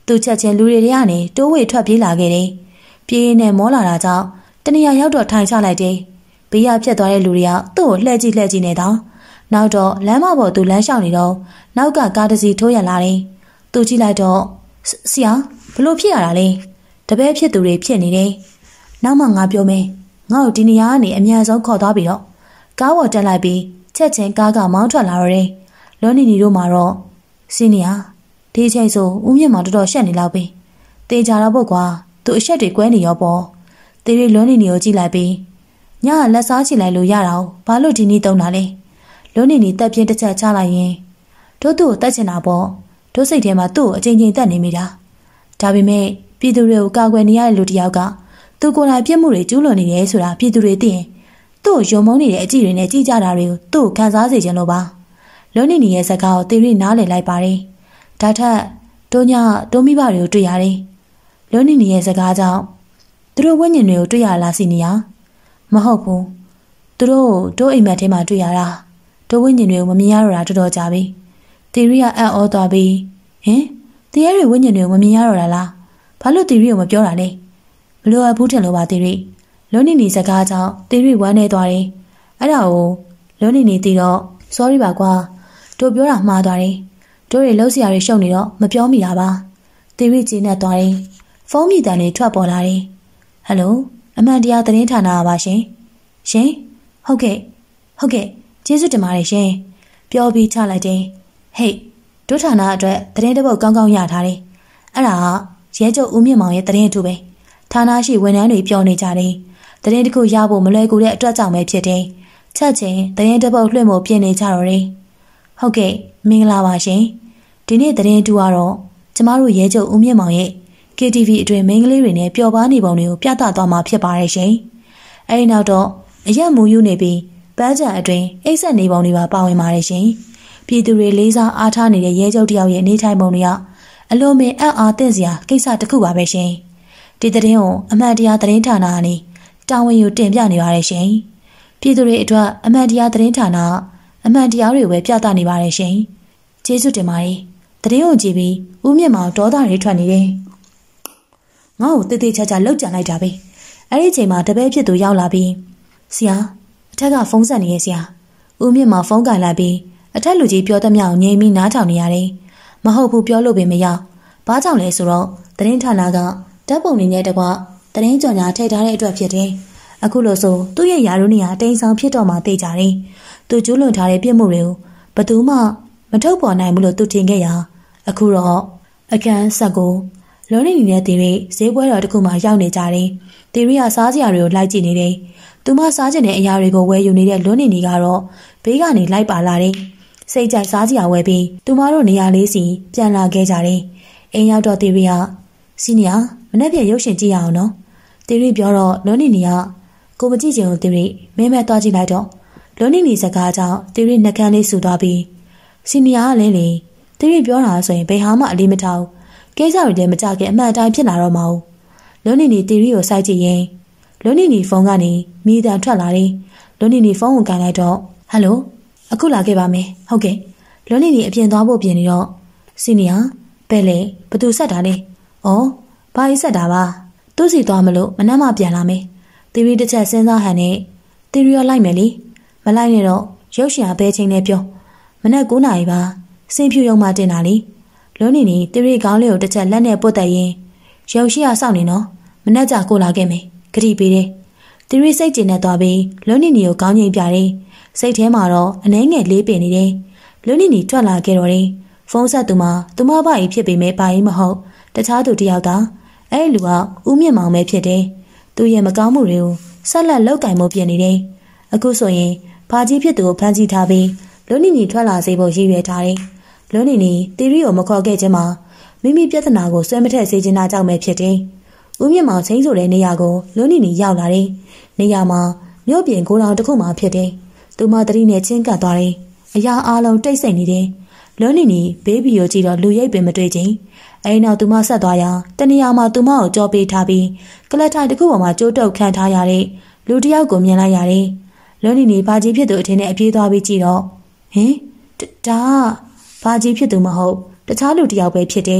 သူချက်ချင်းလူတွေထဲကနေတိုးဝှေ့ထွက်ပြေးလာခဲ့တယ်။ပြေးနဲ့မောလာတာကြောင့်တနေရာရောက်တော့ထိုင်ချလိုက်တယ်။ဘေးရဖြတ်သွားတဲ့လူတွေကသူ့ကိုလှည့်ကြည့်လှည့်ကြည့်နေတော့နောက်တော့လမ်းမပေါ်သူလမ်းလျှောက်နေတော့နောက်ကကားတစ်စီးထိုးရလာတယ်။သူကြည့်လိုက်တော့ဆရာဘလို့ဖြစ်ရတာလဲ။တပည့်ဖြစ်သူတွေဖြစ်နေတယ်။နောက်မှငါပြောမယ်။ငါ့ကိုဒီနေရာကနေအမြန်ဆုံးခေါ်သွားပြီးတော့ကားပေါ်တက်လိုက်ပြီးချက်ချင်းကားကမောင်းထွက်လာတော့တယ်။လွန်နီနီတို့မှာတော့စီနီယာဒီအချိန်ဆိုဦးမြင့်မောင်တော်တော်ရှက်နေလောက်ပြီ။တေချာတော့ပေါ့ကွာသူအဆက်တွေကွဲနေရောပေါ့။တေရီလွန်နီနီကိုကြည့်လိုက်ပြီးညကလက်စားချလိုက်လို့ရတာ။ဘာလို့ဒီနေ့တုံးတာလဲ။လွန်နီနီတက်ပြင်းတစ်ချက်ချလိုက်ရင်တို့သူ့ကိုတက်ချင်တာပေါ့။တို့စိတ်ထဲမှာသူ့ကိုအချိန်ချင်းတက်နေမိတာ။ဒါပေမဲ့ပြည်သူတွေကိုကာကွယ်နေရတဲ့လူတစ်ယောက်ကသူကိုယ်တိုင်ပြစ်မှုတွေကျူးလွန်နေတယ်ဆိုတာပြည်သူတွေသိရင်သူ့ကိုယုံမုန်းနေတဲ့အကြည့်တွေနဲ့ကြည်ကြတာတွေကိုသူ့ကိုခံစားစေချင်လို့ပါလွန်နေနေရဲ့စကားကိုသေရီနားလည်လိုက်ပါတယ်ဒါထက်တိုးညတိုးမိဘတွေကိုတွေ့ရတယ်လွန်နေနေရဲ့စကားကြောင့်သူတို့ဝိညာဉ်တွေကိုတွေ့ရလားစီနီယာမဟုတ်ဘူးသူတို့တို့အိမ်မက်ထဲမှာတွေ့ရတာတို့ဝိညာဉ်တွေကိုမမြင်ရတော့တာတော်တော်ကြာပြီသေရီကအံ့ဩသွားပြီးဟင်တရားတွေဝိညာဉ်တွေကိုမမြင်ရတော့တာလားဘာလို့သေရီကိုမပြောတာလဲမလိုအပ်ဘူးထင်လို့ပါသေရီလွန်နေနေစကားကြောင့်သေရီဝမ်းနေသွားတယ်အဲ့ဒါကိုလွန်နေနေသိတော့ sorry ပါကွာတို့ပြောတာမှားသွားတယ်တို့တွေလှုပ်ရှားတွေရှုပ်နေတော့မပြောမိတာပါသေရီကြီးနဲ့သွားတယ်ဖုန်းမြည်တန်တွေထွက်ပေါ်လာတယ်ဟယ်လိုအမှန်တရားသတင်းဌာနပါရှင်ရှင်ဟုတ်ကဲ့ဟုတ်ကဲ့ကျေးဇူးတင်ပါတယ်ရှင်ပြောပြီးချလိုက်တယ်ဟေးတို့ဌာနအတွက်သတင်းတစ်ပုဒ်ကောင်းကောင်းရထားတယ်အဲ့ဒါကရဲချုပ်ဦးမြင့်မောင်ရဲ့သတင်းအထူးပဲဌာနရှိဝန်ထမ်းတွေပြောနေကြတယ်သတင်းတစ်ခုရဖို့မလွယ်ကူတဲ့အတွက်ကြောင့်ပဲဖြစ်တယ်ချက်ချင်းသတင်းတစ်ပုဒ်လွှင့်ဖို့ပြင်နေကြတော့တယ်ဟုတ်ကဲ့မင်္ဂလာပါရှင်ဒီနေ့သတင်းတူကတော့ကျမတို့ရဲချုပ်ဦးမြင့်မောင်ရဲ့ K T V အတွင်းမိန်းကလေးတွေနဲ့ပျော်ပါနေပုံတွေကိုပြသသွားမှာဖြစ်ပါတယ်ရှင်အဲဒီနောက်တော့အရက်မူယူနေပြီးပန်းချံအတွင်းအိတ်ဆက်နေပုံတွေပါပါဝင်ပါတယ်ရှင်ပြည်သူတွေလေးစားအားထားနေတဲ့ရဲချုပ်တယောက်ရဲ့နေထိုင်ပုံတွေကအလွန်ပင်အံ့အားသင့်စရာကိစ္စတစ်ခုပါပဲရှင်ဒီသတင်းကိုအမှန်တရားသတင်းဌာနကနေတာဝန်ယူတင်ပြနေပါတယ်ရှင်ပြည်သူတွေအတွက်အမှန်တရားသတင်းဌာနအမှန်တရားတွေပဲပြသနေပါတယ်ရှင်ကျေးဇူးတင်ပါတယ်သတင်းကိုကြည့်ပြီးဦးမြင့်မောင်ဒေါသတွေထွက်နေတယ်ငါ့ကိုတေးသေးချာချာလှုပ်ကြံလိုက်တာပဲအဲ့ဒီချိန်မှာတပည့်ဖြစ်သူရောက်လာပြီးဆရာအထက်ကဖုန်းဆက်နေရဲ့ဆရာဦးမြင့်မောင်ဖုန်းကင်လိုက်ပြီးအထက်လူကြီးပြောသမျှကိုငြိမ်ပြီးနားထောင်နေရတယ်မဟုတ်ဘူးပြောလို့ပင်မရဘာကြောင့်လဲဆိုတော့သတင်းဌာနကဓာတ်ပုံတွေနဲ့တကွသတင်းကြော်ညာထည့်ထားတဲ့အတွက်ဖြစ်တယ်အခုလို့ဆိုသူ့ရဲ့ယာရုနေရာတိမ်ဆောင်ဖြစ်တော့မှသိကြတယ်သူကျူးလွန်ထားတဲ့ပြစ်မှုတွေကိုဘယ်သူမှမထုတ်ပေါ်နိုင်ဘူးလို့သူထင်ခဲ့ရာအခုတော့အခန်းဆက်ကိုလွန်နေနေတဲ့တီရီဈေးပွဲတော်တစ်ခုမှရောက်နေကြတယ်တီရီကစားစရာတွေကိုလိုက်ကြည့်နေတယ်သူမစားချင်တဲ့အရာတွေကိုဝယ်ယူနေတဲ့လွန်နေနေကတော့ဘေးကနေလိုက်ပါလာတယ်စိတ်ကြိုက်စားစရာဝယ်ပြီးသူမတို့နေရာလေးစီပြန်လာခဲ့ကြတယ်အိမ်ရောက်တော့တီရီကစီနီယာမနေ့ပြန်ရုပ်ရှင်ကြည့်ရအောင်နော်တီရီပြောတော့လွန်နေနေကကိုမကြည့်ချင်ဘူးတီရီမဲမဲသွားကြည့်လိုက်တော့လွန်နေနေစကားကြောင့်တီရီနှကန်းလေးဆူသွားပြီးစီနီယာကလည်းလေတီရီပြောတာဆိုရင်ဘယ်ဟာမှအလေးမထားဘူးကိစ္စတွေလည်းမကြခင်အမှန်တိုင်းဖြစ်လာတော့မဟုတ်လွန်နေနေတီရီကိုစိုက်ကြည့်ရင်လွန်နေနေဖုန်းကနေမိသားထွက်လာတယ်လွန်နေနေဖုန်းကိုကန်လိုက်တော့ဟယ်လိုအခုလာခဲ့ပါမယ်ဟုတ်ကဲ့လွန်နေနေအပြင်သွားဖို့ပြင်နေတော့စီနီယာဘယ်လဲဘသူဆက်တာလဲဩဘာကြီးဆက်တာပါသူ့စီသွားမလို့မနှမ်းမပြန်လာမယ်တီရီတစ်ချက်စဉ်းစားဟန်နဲ့တီရီရောလိုက်မယ်လေမလိုက်နဲ့တော့ရုပ်ရှင်အပဲချင်းနဲ့ပြောမနေ့၉နာရီပါစင်ဖြူရုံမှတင်တာလေလွန်နေနေတီရီကောင်းလေးကိုတစ်ချက်လက်နဲ့ပုတ်တက်ရင်ရုပ်ရှိရစောင့်နေနော်မနေ့ကကိုလာခဲ့မယ်ဂတိပေးတယ်တီရီစိတ်ကျဉ်နဲ့သွားပြီးလွန်နေနေကိုကောင်းငိမ့်ပြတယ်စိတ်ထဲမှာတော့အနှဲငယ်လေးပင်နေတယ်လွန်နေနေထွက်လာခဲ့တော့တယ်ဖုန်းဆက်သူမှသူမဘာကြီးဖြစ်ပေမဲ့ဘာကြီးမဟုတ်တခြားသူတယောက်သာအဲ့လူကဦးမြင့်မောင်ပဲဖြစ်တယ်သူရဲ့မကောင်းမှုတွေကိုဆက်လက်လောက်ကင်မှုပြင်နေတယ်အခုဆိုရင်ဘာကြီးဖြစ်သူကိုဖမ်းဆီးထားပြီးလွန်နေနေထွက်လာစေဖို့ရည်ရွယ်ထားတယ်လွန်နေနေတီရီကိုမခေါ်ခဲ့ခြင်းမှာမိမိပြဿနာကိုဆွဲမထက်စေချင်တာကြောင့်ပဲဖြစ်တယ်ဦးမြင့်မောင်ချင်းဆိုတဲ့နေရာကိုလွန်နေနေရောက်လာတယ်နေရာမှာမြို့ပြင်ကိုတောင်တစ်ခုမှဖြစ်တယ်သူမတတိနဲ့ချင်းကပ်သွားတယ်အရာအလုံးတိတ်ဆိတ်နေတယ်လွန်နေနေဘေးဘီကိုကြည့်တော့လူရိပ်ပင်မတွေ့ချင်းအဲဒီနောက်သူမဆက်သွားရာတနေရာမှာသူမကိုကြောပေးထားပြီးကလတ်ထိုင်တစ်ခုပေါ်မှာကြိုးတုပ်ခံထားရတဲ့လူတစ်ယောက်ကိုမြင်လိုက်ရတယ်လွန်နေနေဘာကြီးဖြစ်သူအထင်နဲ့အပြေးသွားပြီးကြည့်တော့ဟင်ဒါဘာကြီးဖြစ်သူမဟုတ်တခြားလူတစ်ယောက်ပဲဖြစ်တယ်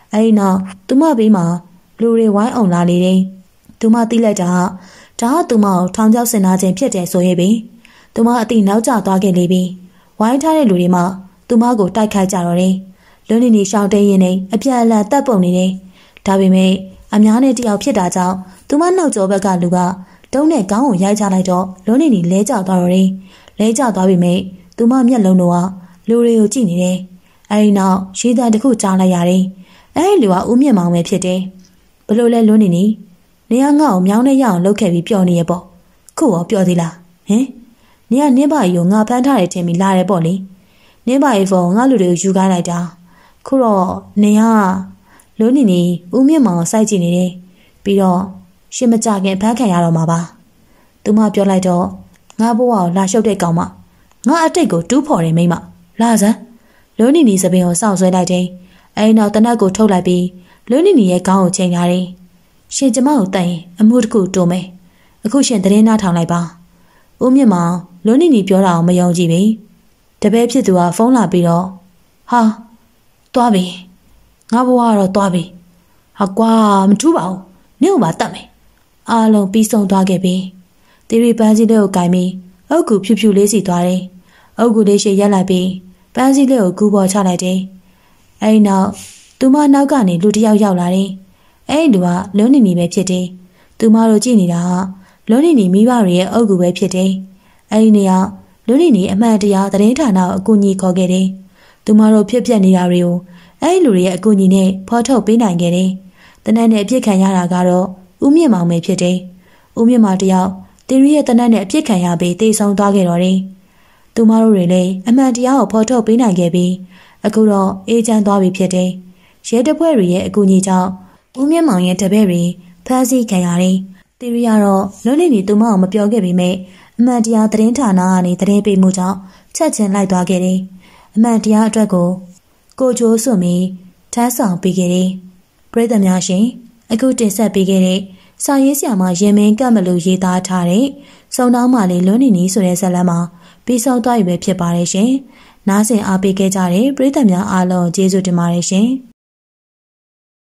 အဲဒီနောက်သူမဘေးမှာလူတွေဝိုင်းအောင်လာလေတယ်။သူမသိလိုက်တာဒါကသူမကိုထောင်ချောက်ဆင်ထားခြင်းဖြစ်တယ်ဆိုရင်ပင်သူမအတိနောက်ကျသွားခဲ့လေပြီ။ဝိုင်းထားတဲ့လူတွေမှသူမကိုတိုက်ခိုက်ကြတော့တယ်။လွန်းနေနေရှောင်းတဲရင်နဲ့အပြန်အလှန်တပ်ပုံနေတယ်။ဒါပေမဲ့အများနဲ့တယောက်ဖြစ်တာကြောင့်သူမနောက်ကျောဘက်ကလူကတုံးနဲ့ခေါင်းကိုရိုက်ချလိုက်တော့လွန်းနေနေလဲကျသွားတော့တယ်။လဲကျသွားပြီမဲ့သူမမျက်လုံးတော့လူတွေကိုကြည့်နေတယ်။အဲဒီနောက်ရေးသားတစ်ခုကြားလိုက်ရတယ်။အဲဒီလူကဦးမြင့်မောင်ပဲဖြစ်တယ်။ဘလို့လဲလွန်းနေနေနေရငါ့ကိုမြောင်းနဲ့ရအောင်လုပ်ခဲ့ပြီးပျော်နေရပေါ့။ခုရောပျော်သေးလားဟင်။နေရနင်းပါကြီးကိုငါဖမ်းထားတယ်ထင်ပြီးလာတယ်ပေါ့လေ။နင်းပါကြီးဖုန်းငါလူတွေကိုယူခိုင်းလိုက်တာ။ခုတော့နေရလွန်းနေနေဦးမြင့်မောင်ကိုစိုက်ကြည့်နေတယ်။ပြီးတော့ရှင်းမကြခင်ဖမ်းခံရတော့မှာပါ။သူမပြောလိုက်တော့ငါဘဝကိုလာရှုပ်တဲ့ကောင်မငါအတိတ်ကိုတူးဖော်တယ်မိမလာစမ်းလွန်းနေနေစပင်ကိုစောင့်ဆွဲလိုက်တယ်။အဲဒီနောက်တနက်ကိုထုတ်လိုက်ပြီးလွန်းနေနေရဲ့ခေါင်းကိုချိန်ထားတယ်။ရှင်ကျမကိုတန်ရင်အမှုတစ်ခုတိုးမယ်။အခုရှင်သတင်းနားထောင်လိုက်ပါ။ဦးမြင့်မောင်လွန်းနေနေပြောတာကိုမယုံကြည်ပြီ။တပည့်ဖြစ်သူကဖုန်းလာပြီးတော့ဟာသွားပြီ။ငါဘဝကတော့သွားပြီ။ဟာကွာမထူးပါဘူး။နင့်ကိုပါတတ်မယ်။အားလုံးပြီးဆုံးသွားခဲ့ပြီ။တီရီပန်းစည်းလေးကိုကင်ပြီးအုတ်ကူဖြူဖြူလေးစီသွားတယ်။အုတ်ကူလေးရှေ့ရက်လိုက်ပြီးပန်းစည်းလေးကိုကူးပေါ်ချလိုက်တယ်။အဲဒီနောက်သူမနောက်ကနေလူတစ်ယောက်ရောက်လာတယ်။အဲဒီလူကလွန်းနေနေပဲဖြစ်တယ်။သူမတို့ကြည့်နေတာကလွန်းနေနေမိဘတွေရဲ့အုတ်ကူပဲဖြစ်တယ်။အဲဒီနေရာလွန်းနေနေအမှန်တရားသတင်းဌာနကိုအကူအညီခေါ်ခဲ့တယ်။သူမတို့ဖြစ်ပျက်နေတာတွေကိုအဲဒီလူတွေရဲ့အကူအညီနဲ့ဖော်ထုတ်ပေးနိုင်ခဲ့တယ်။တနက်နဲ့အပြစ်ခံရတာကတော့ဦးမြင့်မောင်ပဲဖြစ်တယ်။ဦးမြင့်မောင်တယောက်တီရီရဲ့တနက်နဲ့အပြစ်ခံရပြီးတေဆုံးသွားခဲ့တော့တယ်။သူမတို့တွေလည်းအမှန်တရားကိုဖော်ထုတ်ပေးနိုင်ခဲ့ပြီးအခုတော့အေးချမ်းသွားပြီဖြစ်တယ်။ရဲတပ်ဖွဲ့တွေရဲ့အကူအညီကြောင့်ဦးမြင့်မောင်ရဲ့တပည့်တွေဖမ်းဆီးခံရတယ်။တီရီကတော့လွန်းနေနေသူမအောင်မပြောခဲ့ပေမဲ့အမှန်တရားသတင်းဌာနကနေသတင်းပေးမှုကြောင့်ချက်ချင်းလိုက်သွားခဲ့တယ်။အမှန်တရားအတွက်ကိုကိုချိုးစွန်ပြီးထမ်းဆောင်ပေးခဲ့တယ်။ပရိသတ်များရှင်အခုတင်ဆက်ပေးခဲ့တဲ့စာရေးဆရာမရင်မင်းကပ်မလို့ရေးသားထားတဲ့စုံတောင်းမှလေးလွန်းနေနီးဆိုတဲ့ဇာတ်လမ်းမှာပြီးဆုံးသွားပြီပဲဖြစ်ပါတယ်ရှင်။နားဆင်အားပေးခဲ့ကြတဲ့ပရိသတ်များအားလုံးကျေးဇူးတင်ပါတယ်ရှင်။